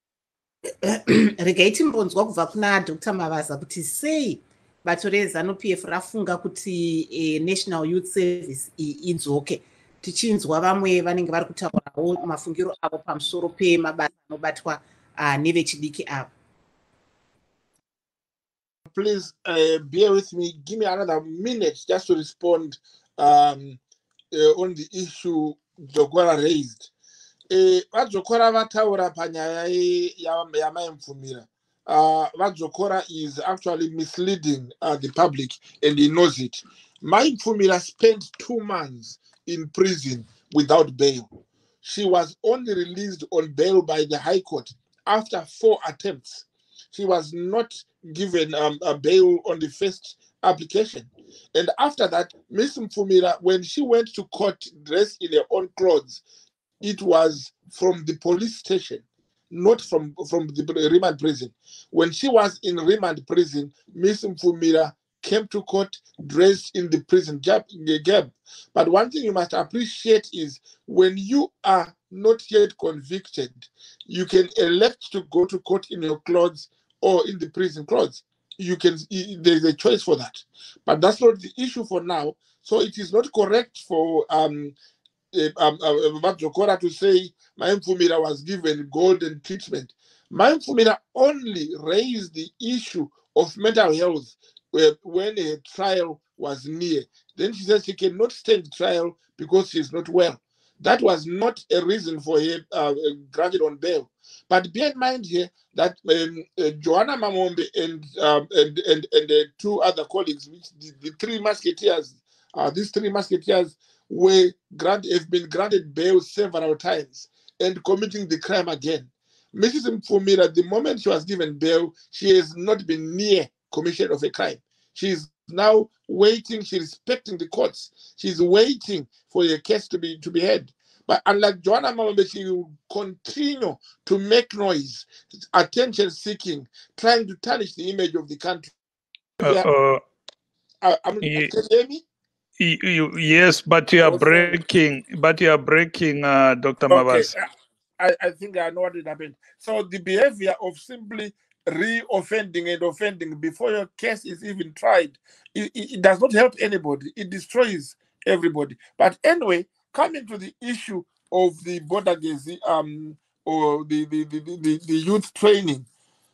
Regate Mbonzwa kuva kuna Doctor Mabaza kuti sei batore ZANU-P F rafunga kuti eh, National Youth Service inzoke tichinzwa vamwe vanenge vari kutaurawo mafungiro avo pamusoro pemabasa anobatwa uh, nevechidiki avo. Please uh, bear with me. Give me another minute just to respond um, uh, on the issue Zokora raised. Vadzokora vataura panyaya yamaimfumira. Vadzokora is actually misleading uh, the public, and he knows it. Maimfumira spent two months in prison without bail. She was only released on bail by the High Court after four attempts. She was not given um, a bail on the first application. And after that, Miss Mfumira, when she went to court dressed in her own clothes, it was from the police station, not from, from the remand prison. When she was in remand prison, Miss Mfumira came to court dressed in the prison gap. But one thing you must appreciate is when you are not yet convicted, you can elect to go to court in your clothes or in the prison clothes. You can, there's a choice for that. But that's not the issue for now. So it is not correct for um, um, uh, Zokora to say Maimfumira was given golden treatment. Maimfumira only raised the issue of mental health when a trial was near. Then she said she cannot stand trial because she's not well. That was not a reason for her uh, granted on bail. But bear in mind here that um, uh, Joanna Mamombe and um, and and, and uh, two other colleagues, which the, the three musketeers, uh, these three musketeers were granted, have been granted bail several times and committing the crime again. Missus Mfumira, the moment she was given bail, she has not been near commission of a crime. She is now waiting. She's respecting the courts. She's waiting for the case to be to be heard. But unlike Joanna Mamombe, she will continue to make noise, attention-seeking, trying to tarnish the image of the country. Uh, uh, uh, I mean, you, can you hear me? You, you, yes, but you are breaking. But you are breaking, uh, Doctor Okay. Mabaza. I, I think I know what it happened. So the behavior of simply re-offending and offending before your case is even tried. It, it, it does not help anybody. It destroys everybody. But anyway, coming to the issue of the Bodagezi um, or the, the, the, the, the youth training,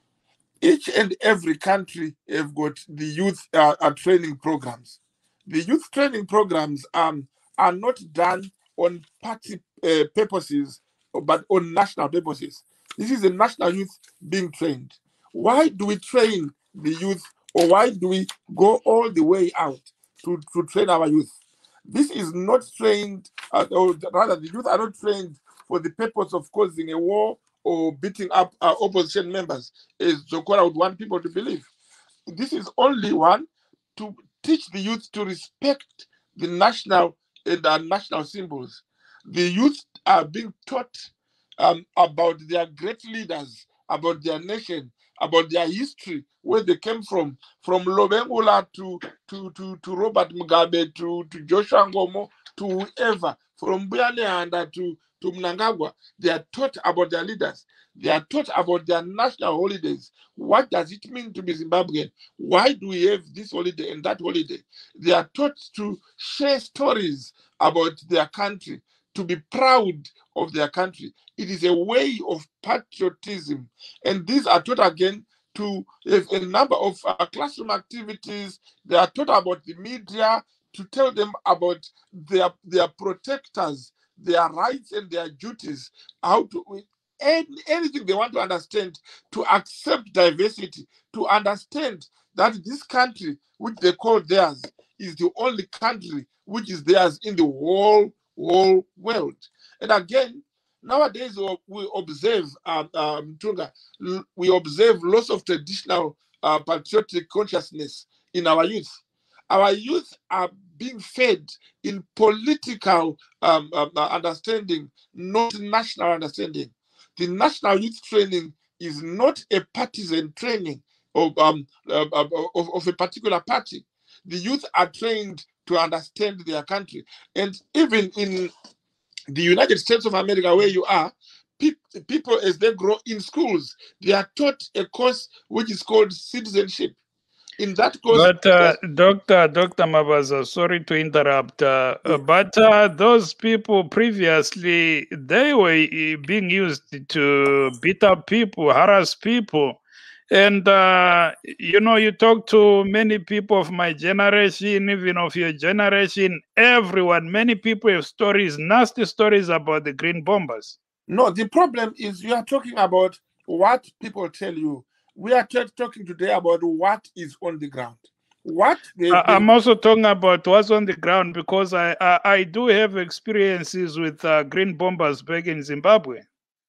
each and every country have got the youth uh, uh, training programs. The youth training programs um, are not done on party uh, purposes, but on national purposes. This is the national youth being trained. Why do we train the youth, or why do we go all the way out to, to train our youth? This is not trained, uh, or rather, the youth are not trained for the purpose of causing a war or beating up uh, opposition members, as Zokora would want people to believe. This is only one to teach the youth to respect the national and uh, national symbols. The youth are being taught um, about their great leaders, about their nation, about their history, where they came from, from Lobengula to, to, to, to Robert Mugabe, to, to Joshua Ngomo, to whoever, from Buyane to to Mnangagwa. They are taught about their leaders. They are taught about their national holidays. What does it mean to be Zimbabwean? Why do we have this holiday and that holiday? They are taught to share stories about their country, to be proud of their country. It is a way of patriotism. And these are taught again to have a number of uh, classroom activities. They are taught about the media, to tell them about their, their protectors, their rights and their duties, how to, any, anything they want to understand, to accept diversity, to understand that this country, which they call theirs, is the only country which is theirs in the whole, whole world. And again, nowadays we observe, um, um, Tunga, we observe loss of traditional uh, patriotic consciousness in our youth. Our youth are being fed in political um, um, understanding, not national understanding. The national youth training is not a partisan training of, um, of, of, of a particular party. The youth are trained to understand their country. And even in the United States of America, where you are, pe people, as they grow in schools, they are taught a course which is called citizenship. In that course, but uh, Doctor Doctor Mabaza, sorry to interrupt, uh, yeah. but uh, those people previously, they were being used to beat up people, harass people. And, uh, you know, you talk to many people of my generation, even of your generation, everyone, many people have stories, nasty stories about the Green Bombers. No, the problem is you are talking about what people tell you. We are talking today about what is on the ground. What I, I'm also talking about what's on the ground, because I, I, I do have experiences with uh, Green Bombers back in Zimbabwe.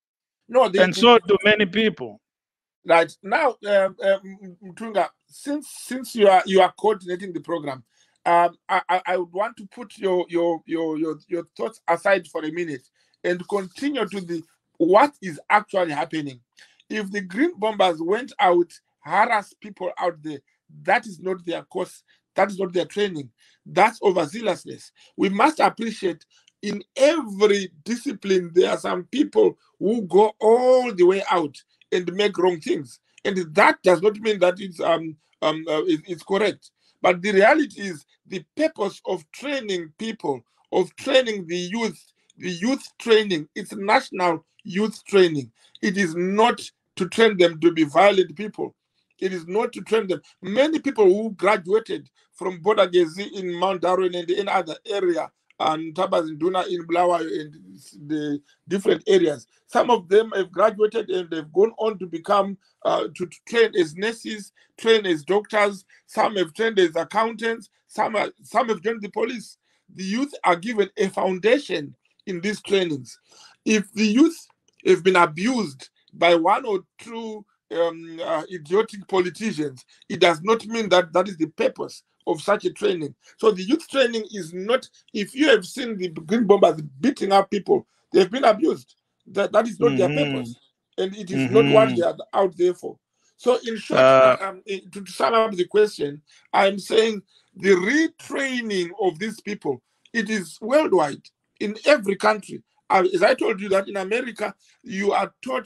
No, the, and the, so do many people. Right now, um, um, Mtunga, since since you are you are coordinating the program, um, I, I would want to put your your your your your thoughts aside for a minute and continue to the what is actually happening. If the Green Bombers went out, harass people out there, that is not their course. That is not their training. That's overzealousness. We must appreciate in every discipline there are some people who go all the way out and make wrong things, and that does not mean that it's um um uh, it, it's correct. But the reality is the purpose of training people, of training the youth, the youth training, it's national youth training. It is not to train them to be violent people. It is not to train them. Many people who graduated from Bodagezi in Mount Darwin and in other area, and Tabazinduna in Blawa and the different areas, some of them have graduated and they've gone on to become, uh, to, to train as nurses, train as doctors, some have trained as accountants, some, are, some have joined the police. The youth are given a foundation in these trainings. If the youth have been abused by one or two um, uh, idiotic politicians, it does not mean that that is the purpose of such a training. So the youth training is not, if you have seen the Green Bombers beating up people, they've been abused. That, that is not mm-hmm. their purpose. And it is mm-hmm. not what they are out there for. So in short, uh, um, to, to sum up the question, I'm saying the retraining of these people, it is worldwide, in every country. Uh, as I told you that in America, you are taught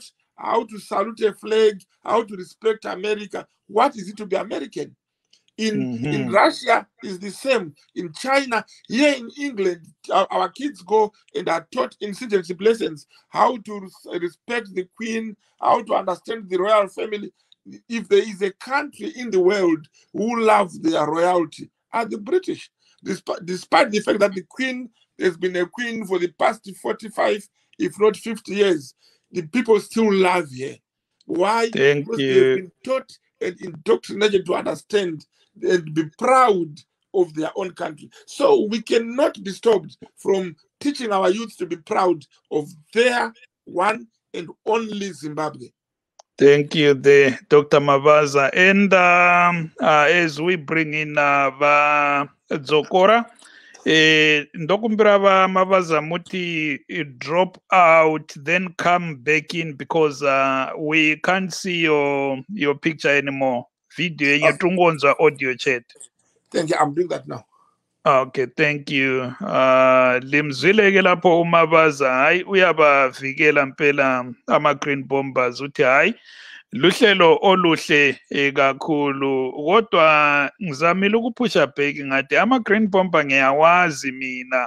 how to salute a flag, how to respect America. What is it to be American? In, mm-hmm. in Russia is the same. In China, here in England, our, our kids go and are taught in citizenship lessons how to respect the Queen, how to understand the royal family. If there is a country in the world who love their royalty, are the British. Despite, despite the fact that the Queen has been a queen for the past forty-five, if not fifty years, the people still love her. Why? Thank because you. they've been taught and indoctrinated to understand and be proud of their own country. So we cannot be stopped from teaching our youth to be proud of their one and only Zimbabwe. Thank you, the Doctor Mavaza. And um, uh, as we bring in uh, va Dzokora, eh, ndokumbira va Mavaza muti drop out, then come back in because uh, we can't see your your picture anymore. Video yenye tungonza audio chat. Thank you. I'm doing that now. Okay, thank you. Uh, limzwile ke lapho uMabaza hayi uyabavikela mpela ama Green Bombers uthi hayi luhlelo oluhle kakhulu kodwa ngizamile ukuphusha back ngathi ama Green Bomber ngiyawazi mina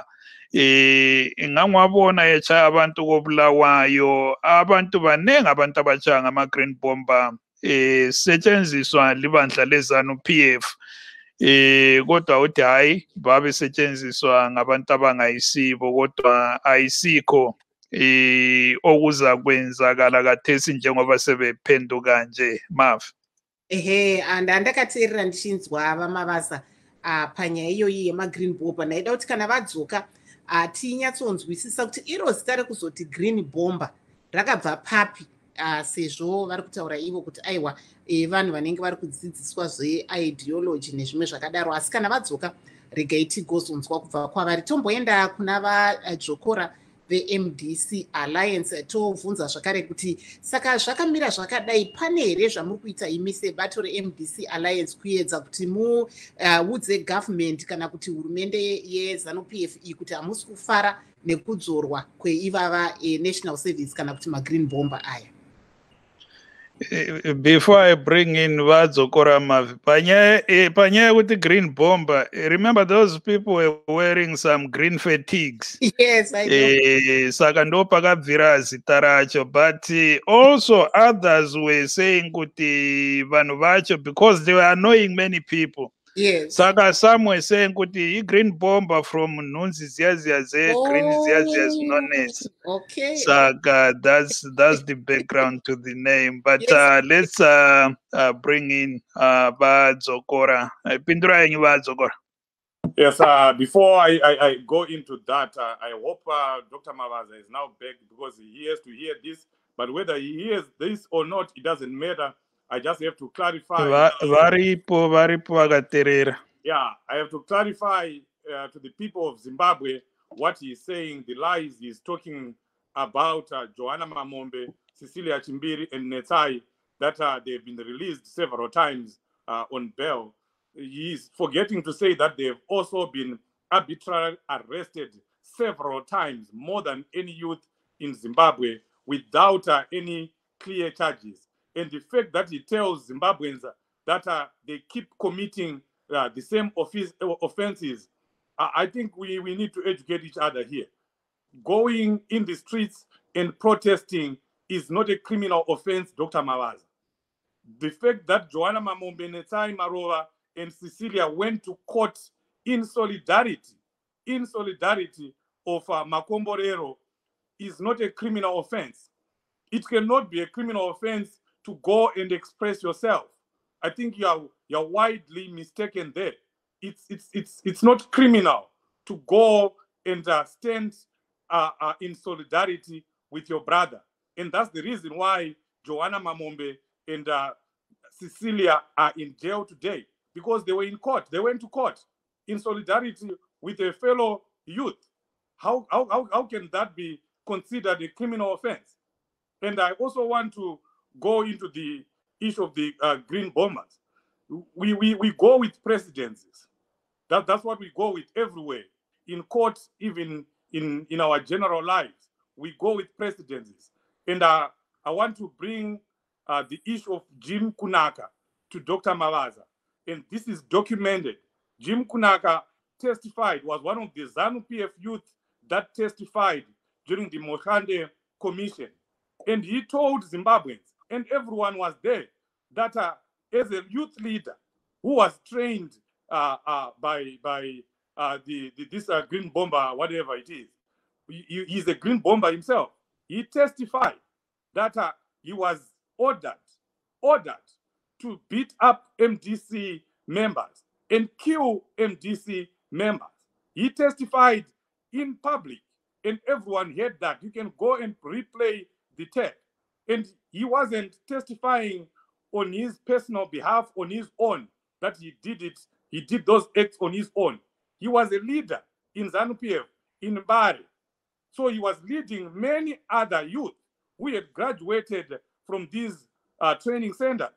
eh ngangwabona echaya abantu kobulawayo abantu banenge abantu abachanga ama Green Bomber eh setshenziswa libandla lezanu P F eh kodwa uthi hayi babe setshenziswa ngabantu abangayisibo kodwa ayisikho eh okuza kwenzakala kathesi njengoba sebephenduka nje mafu ehe andandakateerera ndichinzwa vaMavaza panyaya iyoyi yemagreen bomber ndaida kuti kana vadzoka tinyatsonzwisisa kuti iro zita rekuzoti green bomber rakabva papi sezvo vari kutaura ivo kuti aiwa vanhu vanenge vari kudzidziswa zveideology nezvimwe zvakadaro asi kana vadzoka regai tigozonzwa kubva kwavari. Tomboenda kuna vadzokora ve-M D C Alliance tovunza zvakare kuti saka zvakamira zvakadai pane here zvamuri kuita imi sebato re-M D C Alliance kuedza kuti muudze government kana kuti hurumende yeZanu-P F iyi kuti hamusi kufara nekudzorwa kweivava national service kana kuti magreen bomber aya? Before I bring in Vadzokora Mavi, panyaya with the green bomber, remember those people were wearing some green fatigues. Yes, I know. Sakandopa kabvira zita racho, but also others were saying kuti vanhu vacho because they were annoying many people. Yes. Saka some were saying kuti green bomber from Nunzi Ziaziaze, oh, green Ziazia's knowledge. Okay. Saka that's that's the background to the name. But yes. uh, let's uh, uh, bring in uh, Vadzokora. Pindura yenyu Vadzokora. Yes, uh, before I, I, I go into that, uh, I hope uh, Doctor Mavaza is now back because he has to hear this. But whether he hears this or not, it doesn't matter. I just have to clarify. Varipo, varipo agaterera. Yeah, I have to clarify uh, to the people of Zimbabwe what he is saying, the lies he is talking about uh, Joanna Mamombe, Cecilia Chimbiri, and Netai, that uh, they've been released several times uh, on bail. He is forgetting to say that they've also been arbitrarily arrested several times, more than any youth in Zimbabwe, without uh, any clear charges. And the fact that he tells Zimbabweans that uh, they keep committing uh, the same office, offenses, uh, I think we, we need to educate each other here. Going in the streets and protesting is not a criminal offense, Doctor Mavaza. The fact that Joanna Mamombe, Netai Marova, and Cecilia went to court in solidarity, in solidarity of uh, Makomborero is not a criminal offense. It cannot be a criminal offense to go and express yourself. I think you are you're widely mistaken there. It's it's it's it's not criminal to go and uh, stand uh, uh, in solidarity with your brother, and that's the reason why Joanna Mamombe and uh, Cecilia are in jail today, because they were in court. They went to court in solidarity with a fellow youth. How how how, how can that be considered a criminal offense? And I also want to go into the issue of the uh, green bombers. We, we, we go with precedences. That, that's what we go with everywhere. In court, even in, in our general lives, we go with precedences. And uh, I want to bring uh, the issue of Jim Kunaka to Doctor Mavaza. And this is documented. Jim Kunaka testified, was one of the ZANU-P F youth that testified during the Moshande Commission. And he told Zimbabweans, and everyone was there, that uh, as a youth leader who was trained uh, uh, by, by uh, the, the, this uh, green bomber, whatever it is, he, he's a green bomber himself. He testified that uh, he was ordered, ordered to beat up M D C members and kill M D C members. He testified in public, and everyone heard that. You can go and replay the tape. And he wasn't testifying on his personal behalf, on his own, that he did it. He did those acts on his own. He was a leader in ZANU-P F, in Mbari. So he was leading many other youth who had graduated from these uh, training centers.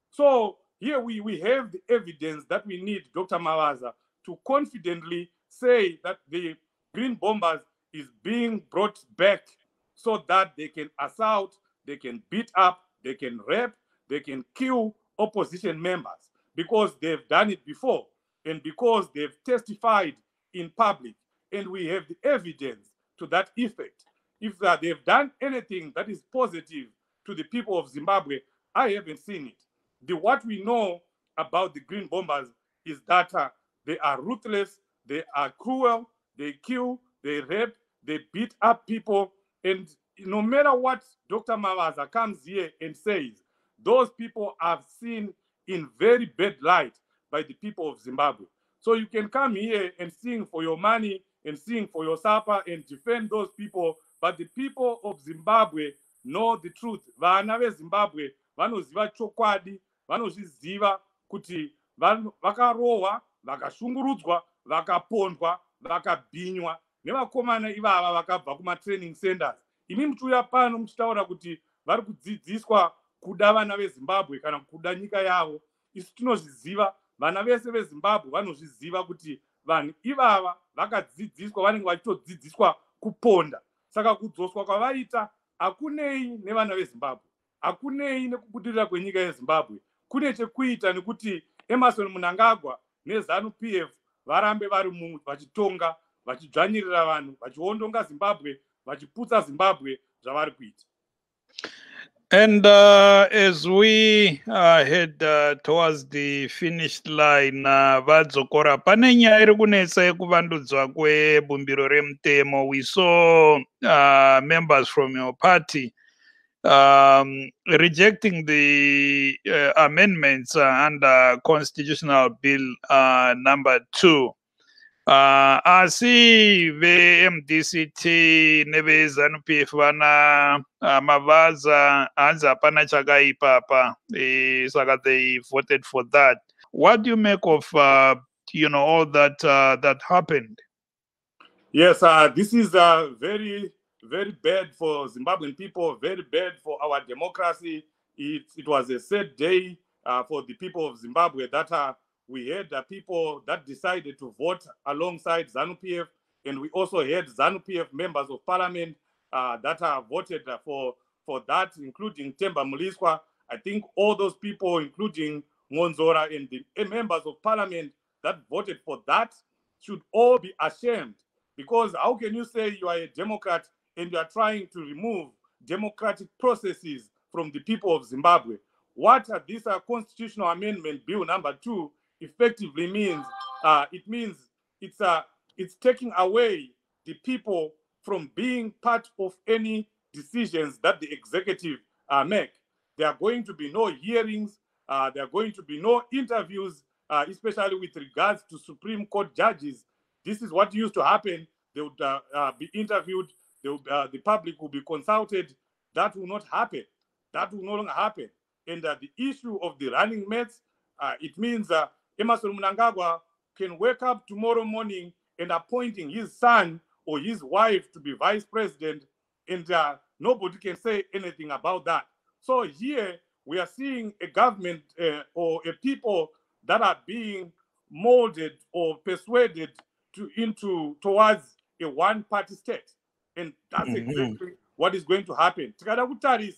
So here we, we have the evidence that we need Doctor Mavaza to confidently say that the Green Bombers is being brought back so that they can assault, they can beat up, they can rape, they can kill opposition members, because they've done it before and because they've testified in public, and we have the evidence to that effect. If uh, they've done anything that is positive to the people of Zimbabwe, I haven't seen it. The, what we know about the Green Bombers is that uh, they are ruthless, they are cruel, they kill, they rape, they beat up people, and no matter what Doctor Mavaza comes here and says, those people are seen in very bad light by the people of Zimbabwe. So you can come here and sing for your money and sing for your supper and defend those people, but the people of Zimbabwe know the truth. Vana veZimbabwe vanoziva chokwadi, vanozviziva kuti vakarohwa, vakashungurudzwa, vakapondwa, vakabhinywa nevakomana ivava vakabva kuma-training centers. Imi muchiuya pano muchitaura kuti vari kudzidziswa kuda vana veZimbabwe kana kuda nyika yavo. Isu tinozviziva, vana vese veZimbabwe vanozviziva kuti vanhu ivava vakadzidziswa, vanenge vachitodzidziswa kuponda. Saka kudzoswa kwavaita hakunei nevana veZimbabwe, hakunei nekubudirira kwenyika yeZimbabwe. Kune chekuita nekuti Emmerson Mnangagwa neZANU-P F varambe vari munhu vachitonga, vachidzvanyirira vanhu, vachiondonga Zimbabwe, vachiputsa Zimbabwe zvavari kuita. And uh, as we uh, head uh, towards the finish line, uh, vadzokora pane nyaya iri kunetsa yekuvandudzwa kwebumbiro remutemo. We saw uh, members from your party um, rejecting the uh, amendments uh, under Constitutional Bill uh, number two. Uh, asi ve-M D C T neve-ZANU-P F vana uh, Mavaza hanzi hapana chakaipa apa, eh, saka they voted for that. What do you make of uh, you know, all that uh, that happened? Yes, uh, this is uh, very, very bad for Zimbabwean people, very bad for our democracy. It, it was a sad day uh, for the people of Zimbabwe that uh, we had uh, people that decided to vote alongside ZANU-P F, and we also had ZANU-P F members of parliament uh, that uh, voted uh, for, for that, including Temba Muliswa. I think all those people, including Monzora and the members of parliament that voted for that, should all be ashamed. Because how can you say you are a Democrat and you are trying to remove democratic processes from the people of Zimbabwe? What uh, this uh, constitutional amendment bill number two effectively means, uh, it means it's uh, it's taking away the people from being part of any decisions that the executive uh, make. There are going to be no hearings, uh, there are going to be no interviews, uh, especially with regards to Supreme Court judges. This is what used to happen. They would uh, uh, be interviewed, they would, uh, the public will be consulted. That will not happen. That will no longer happen. And uh, the issue of the running mates, uh, it means uh, Emmerson Mnangagwa can wake up tomorrow morning and appointing his son or his wife to be vice president, and uh, nobody can say anything about that. So here we are seeing a government uh, or a people that are being molded or persuaded to into towards a one-party state, and that's mm-hmm. exactly what is going to happen. Tikada kutarisa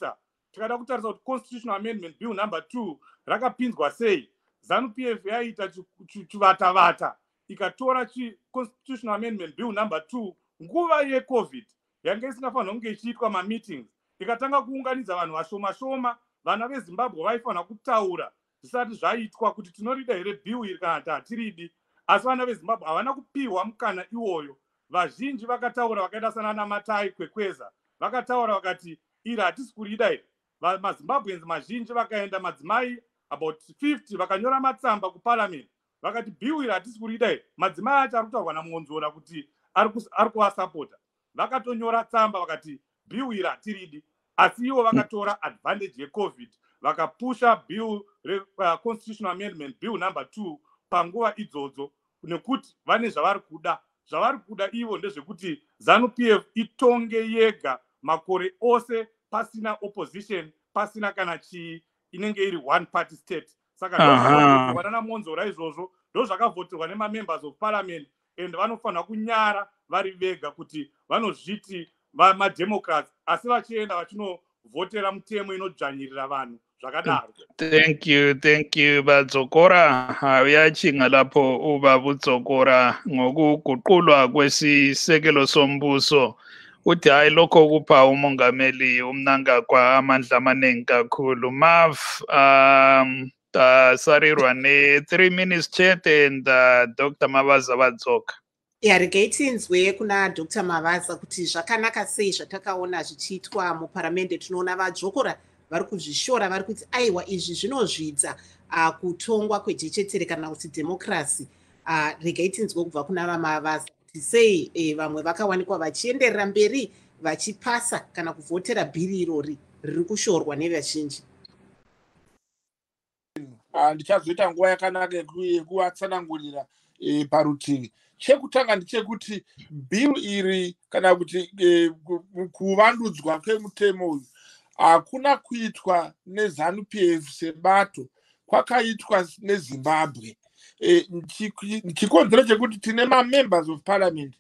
tikada kutarisa kuti constitutional amendment bill number two rakapinzwa sei, ZANU P F yaita chivatavata ikatora constitutional amendment bill number two nguva yecovid yange isingafanira kunge ichiitwa mameetings, ikatanga kuunganidza vanhu vashoma shoma. Vana veZimbabwe vaifanira kutaura zvisati zvaitwa kuti tinorida here bill iri kana kuti hatiridi, asi vana veZimbabwe havana kupiwa mukana iwoyo. Vazhinji vakataura vakaita sanana Matai Kwekweza, vakataura vakati iri hatisi kurida here. MaZimbabweans mazhinji vakaenda, madzimai about fifty vakanyora matsamba kuparliament vakati bill iri hatisi kurida here. Madzimai acho ari kutaurwa naMonzora kuti ari kuvasapota, vakatonyora tsamba vakati bill iri hatiridi. Asi ivo vakatora advantage yecovid vakapusha bill uh, constitutional amendment bill number two panguva idzodzo, nekuti vane zvavari kuda. Zvavari kuda ivo ndezvekuti ZANU P F itonge yega makore ose pasina opposition, pasina kana chii, inenge iri one party state. Saka ndozvakavoterwa nana Monzora izvozvo, ndozvakavoterwa nema-members of parliament, and vanofanira kunyara vari vega kuti vanozviti mademocrats, asi vachienda vachinovhotera mutemo inodzvanyirira vanhu zvakadaro. Thank you, thank you Badzokora. Uyachinga lapho uba Budzokora ngokuguqulwa kwesisekelo sombuso. Uthi hayi lokho kupha umongameli umnangagwa amandla amaningi kakhulu. Mav um uh, sarirwa ne three minutes chat and uh, Doctor Mavaza Badzoka. Irrigatinzwe kuna Doctor Mavaza kuti zvakanaka sei zvatakaona zvichiitwa muparamende. Tinoona Vadzokora vari kuzvishora, vari kuti aiwa izvi zvinozvidza uh, kutongwa kwejechetere kana kuti democracy. Uh, Regatinzwe kubva kuna vaMavaza kuti sei eh, vamwe vakawanikwa vachienderera mberi vachipasa kana kuvhotera bhiri irori riri kushorwa nevazhinji. Ndichazoita nguva yakanaka yekuvatsanangurira e, parutivi. Chekutanga ndechekuti bill iri kana kuti e, kuvandudzwa kwemutemo uyu hakuna kuitwa neZANU P F sebato, kwakaitwa neZimbabwe. E, chikonzero chekuti tine ma-members of parliament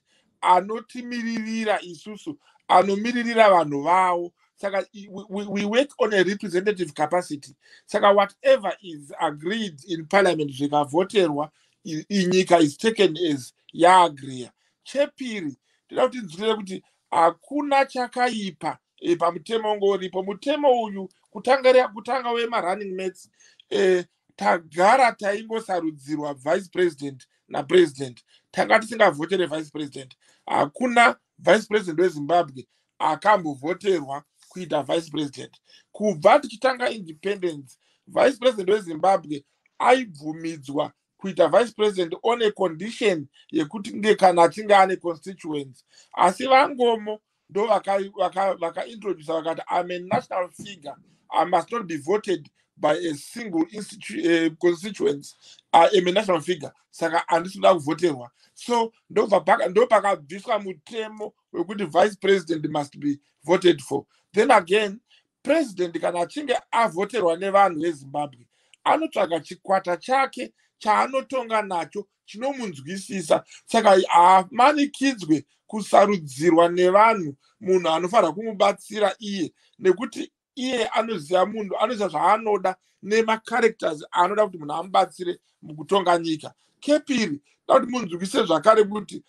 anotimiririra isusu, anomiririra vanhu vavo. Saka we, we work on a representative capacity. Saka whatever is agreed in parliament zvikavoterwa, inyika is taken as yaagreya. Chepiri, tinoda kuti nzwire kuti hakuna chakaipa e, pamutemo ngoripo. Mutemo uyu kutanga kutanga wema-running mates e, tagara taingosarudzirwa vice president na president. Tanga tisingavhotere vice president. Hakuna vice president weZimbabwe akambovhoterwa kuita vice president. Kubva tichitanga independence, vice president weZimbabwe aibvumidzwa kuita vice president on a condition yekuti nge kana achinge ane constituents. Asi vangomo ndo vaka-introduce vakati I'm a national figure, I must not be voted by a single uh, constituents. I am a national figure, saka handisida kuvoterwa. So ndo pakabviswa mutemo wekuti vice president must be voted for. Then again, president kana achinge avoterwa nevanhu veZimbabwe anotsvaga chikwata chake chaanotonga nacho chinomunzwisisa. Saka haamanikidzwe kusarudzirwa nevanhu munhu anofanira kumubatsira iye, nekuti iye anoziva munhu, anoziva zvaanoda nema-characters anoda kuti munhu amubatsire mukutonga nyika. Kepiri, da kuti munzwise zvakare kuti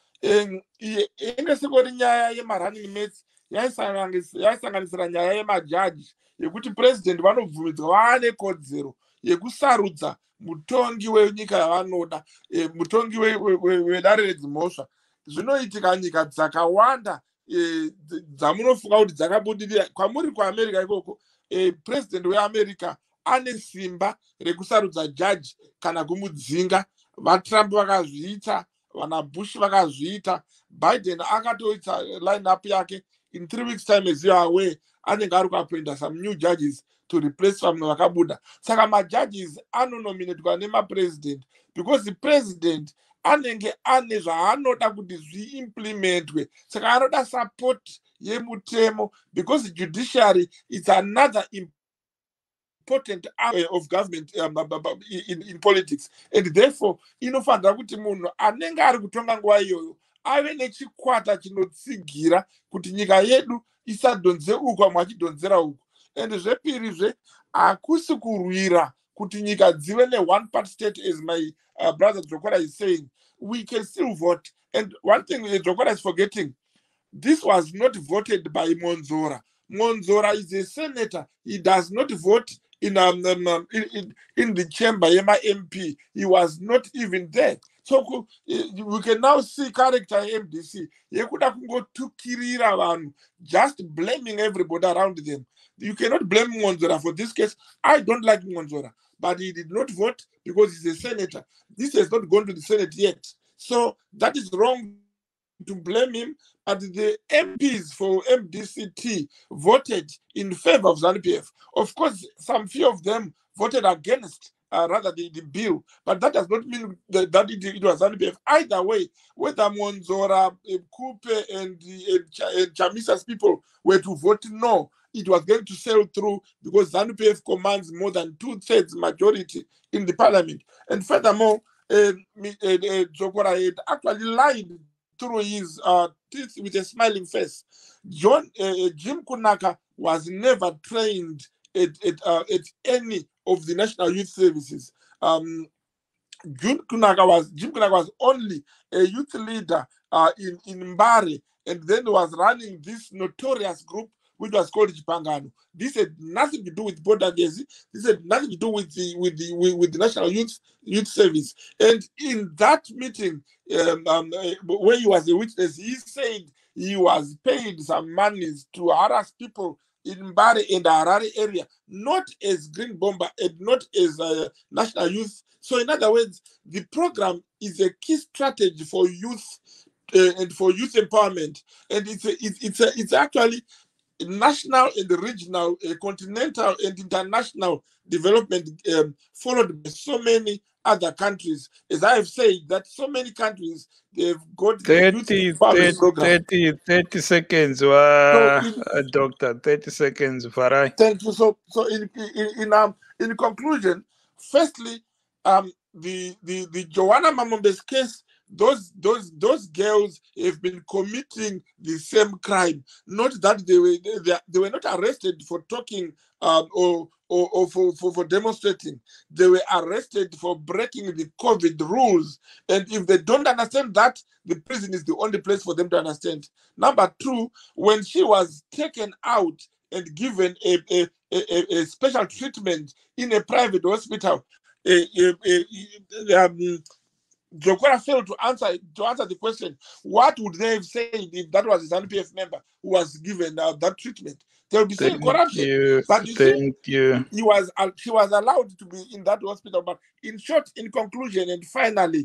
iye enge sekori nyaya yema-running mates yaisanganisira nyaya yemajaji yekuti president vanobvumidzwa vaane kodzero yekusarudza mutongi wenyika yavanoda, e, mutongi wedare redzimhosva. Zvinoitika nyika dzakawanda e, dzamunofunga kuti dzakabudirira. Kwamuri kuAmerica ikoko, e, president weAmerica ane simba rekusarudza jaji kana kumudzinga. VaTrump vakazviita, vana Bush vakazviita, Biden akatoita line up yake. In three weeks time, as you are aware, anenge ari kuappointa some new judges to replace vamwe vakabuda. Saka majudges anonominatwa nema-president because the president anenge ane zvaanoda kuti zviimplementwe. Saka anoda support yemutemo because the judiciary is another important area of government um, in, in politics, and therefore inofanira kuti munhu anenge ari kutonga nguva iyoyo ave nechikwata chinotsigira kuti nyika yedu isadonze uku amwe achidonzera uku. and zvepirizve hakusi kurwira kuti nyika dzive ne-one party state, as my uh, brother Dzokora is saying. We can still vote. And one thing Dzokora is forgetting, this was not voted by Monzora. Monzora is a senator. He does not vote in um, um, in, in, in the chamber, M P. He was not even there. So uh, we can now see character M D C. Just blaming everybody around them. You cannot blame Monzora for this case. I don't like Monzora, but he did not vote because he's a senator. This has not gone to the Senate yet. So that is wrong to blame him. But the M Ps for M D C T voted in favor of ZANU P F. Of course, some few of them voted against uh, rather the, the bill, but that does not mean that, that it, it was ZANU P F. Either way, whether Monzora, uh, Kupe, and, and, and Chamisa's people were to vote no, it was going to sail through because ZANU P F commands more than two-thirds majority in the parliament. And furthermore, uh, uh, uh, Dzokora had actually lied through his uh, teeth with a smiling face. John uh, Jim Kunaka was never trained at, at, uh, at any of the National Youth Services. Um, Jim Kunaka was Jim Kunaka was only a youth leader uh, in, in Mbare, and then was running this notorious group which was called Chipangano. This had nothing to do with Bodagezi. This had nothing to do with the with the with, with the National Youth Youth Service. And in that meeting, um, um, uh, when he was a witness, he said he was paid some monies to harass people in Mbare and the Harare area, not as Green Bomber and not as uh, National Youth. So in other words, the program is a key strategy for youth uh, and for youth empowerment, and it's a, it's it's, a, it's actually national and regional, uh, continental and international development um, followed by so many other countries. As I have said, that so many countries, they've got thirty, thirty, thirty, thirty seconds, uh, so in, uh, Doctor, thirty seconds, Farai. Thank you. So, so in in in, um, in conclusion, firstly, um, the the the Joanna Mamombe's case, those those those girls have been committing the same crime. Not that they were they, they were not arrested for talking um, or or, or for, for, for demonstrating. They were arrested for breaking the COVID rules. And if they don't understand that, the prison is the only place for them to understand. Number two, when she was taken out and given a, a, a, a special treatment in a private hospital, a, a, a, um, Dzokora failed to answer to answer the question. What would they have said if that was a ZANU P F member who was given uh, that treatment? They would be saying corruption. You. But you Thank see, you. he was uh, she was allowed to be in that hospital. But in short, in conclusion, and finally,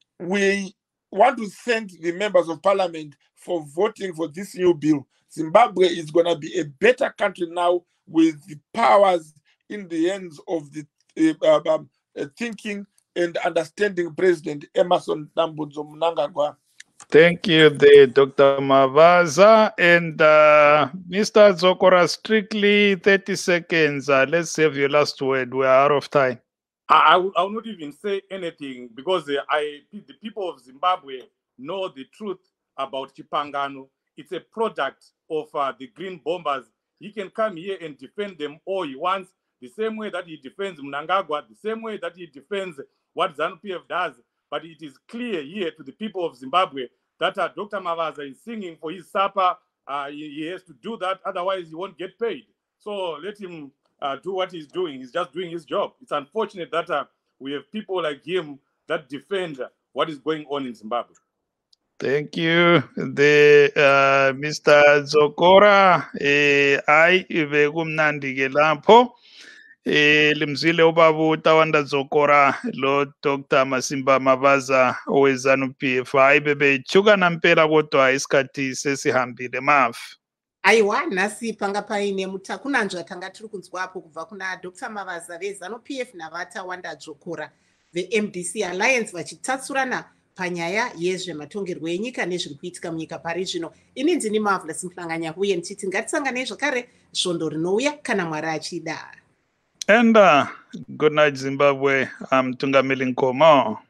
we want to thank the members of parliament for voting for this new bill. Zimbabwe is going to be a better country now with the powers in the hands of the uh, um, uh, thinking and understanding President Emmerson Dambudzo Mnangagwa. Thank you, the Doctor Mavaza. And uh, Mister Dzokora, strictly thirty seconds. Uh, let's have your last word. We are out of time. I, I, will, I will not even say anything because uh, I, the people of Zimbabwe know the truth about Chipangano. It's a product of uh, the Green Bombers. He can come here and defend them all he wants, the same way that he defends Mnangagwa, the same way that he defends what ZANU P F does. But it is clear here to the people of Zimbabwe that uh, Doctor Mavaza is singing for his supper. Uh, he, he has to do that, otherwise he won't get paid. So let him uh, do what he's doing. He's just doing his job. It's unfortunate that uh, we have people like him that defend uh, what is going on in Zimbabwe. Thank you, the uh, Mister Dzokora. Eh, I ibe kumnandi ke lapho. Eh, limzile ubaba uTawanda Dzokora lo Doctor Masimba Mavaza oweZANU P F. Hayi bebechukana mpela kodwa isikhathi sesihambile mafu. Aiwa, nasi panga paine mutakunanzva tanga tiri kunzwapo kubva kuna Doctor Mavaza veZANU P F naVaTawanda Dzokora veM D C Alliance vachitatsurana panyaya yezvematongerwo enyika nezviri kuitika munyika pari zvino. Ini ndini Marvelous Mhlanganya uye ndichiti ngatisangane zvakare svondo rinouya kana Mwari achida. And uh, good night, Zimbabwe. I'm Tungamili Nkomo.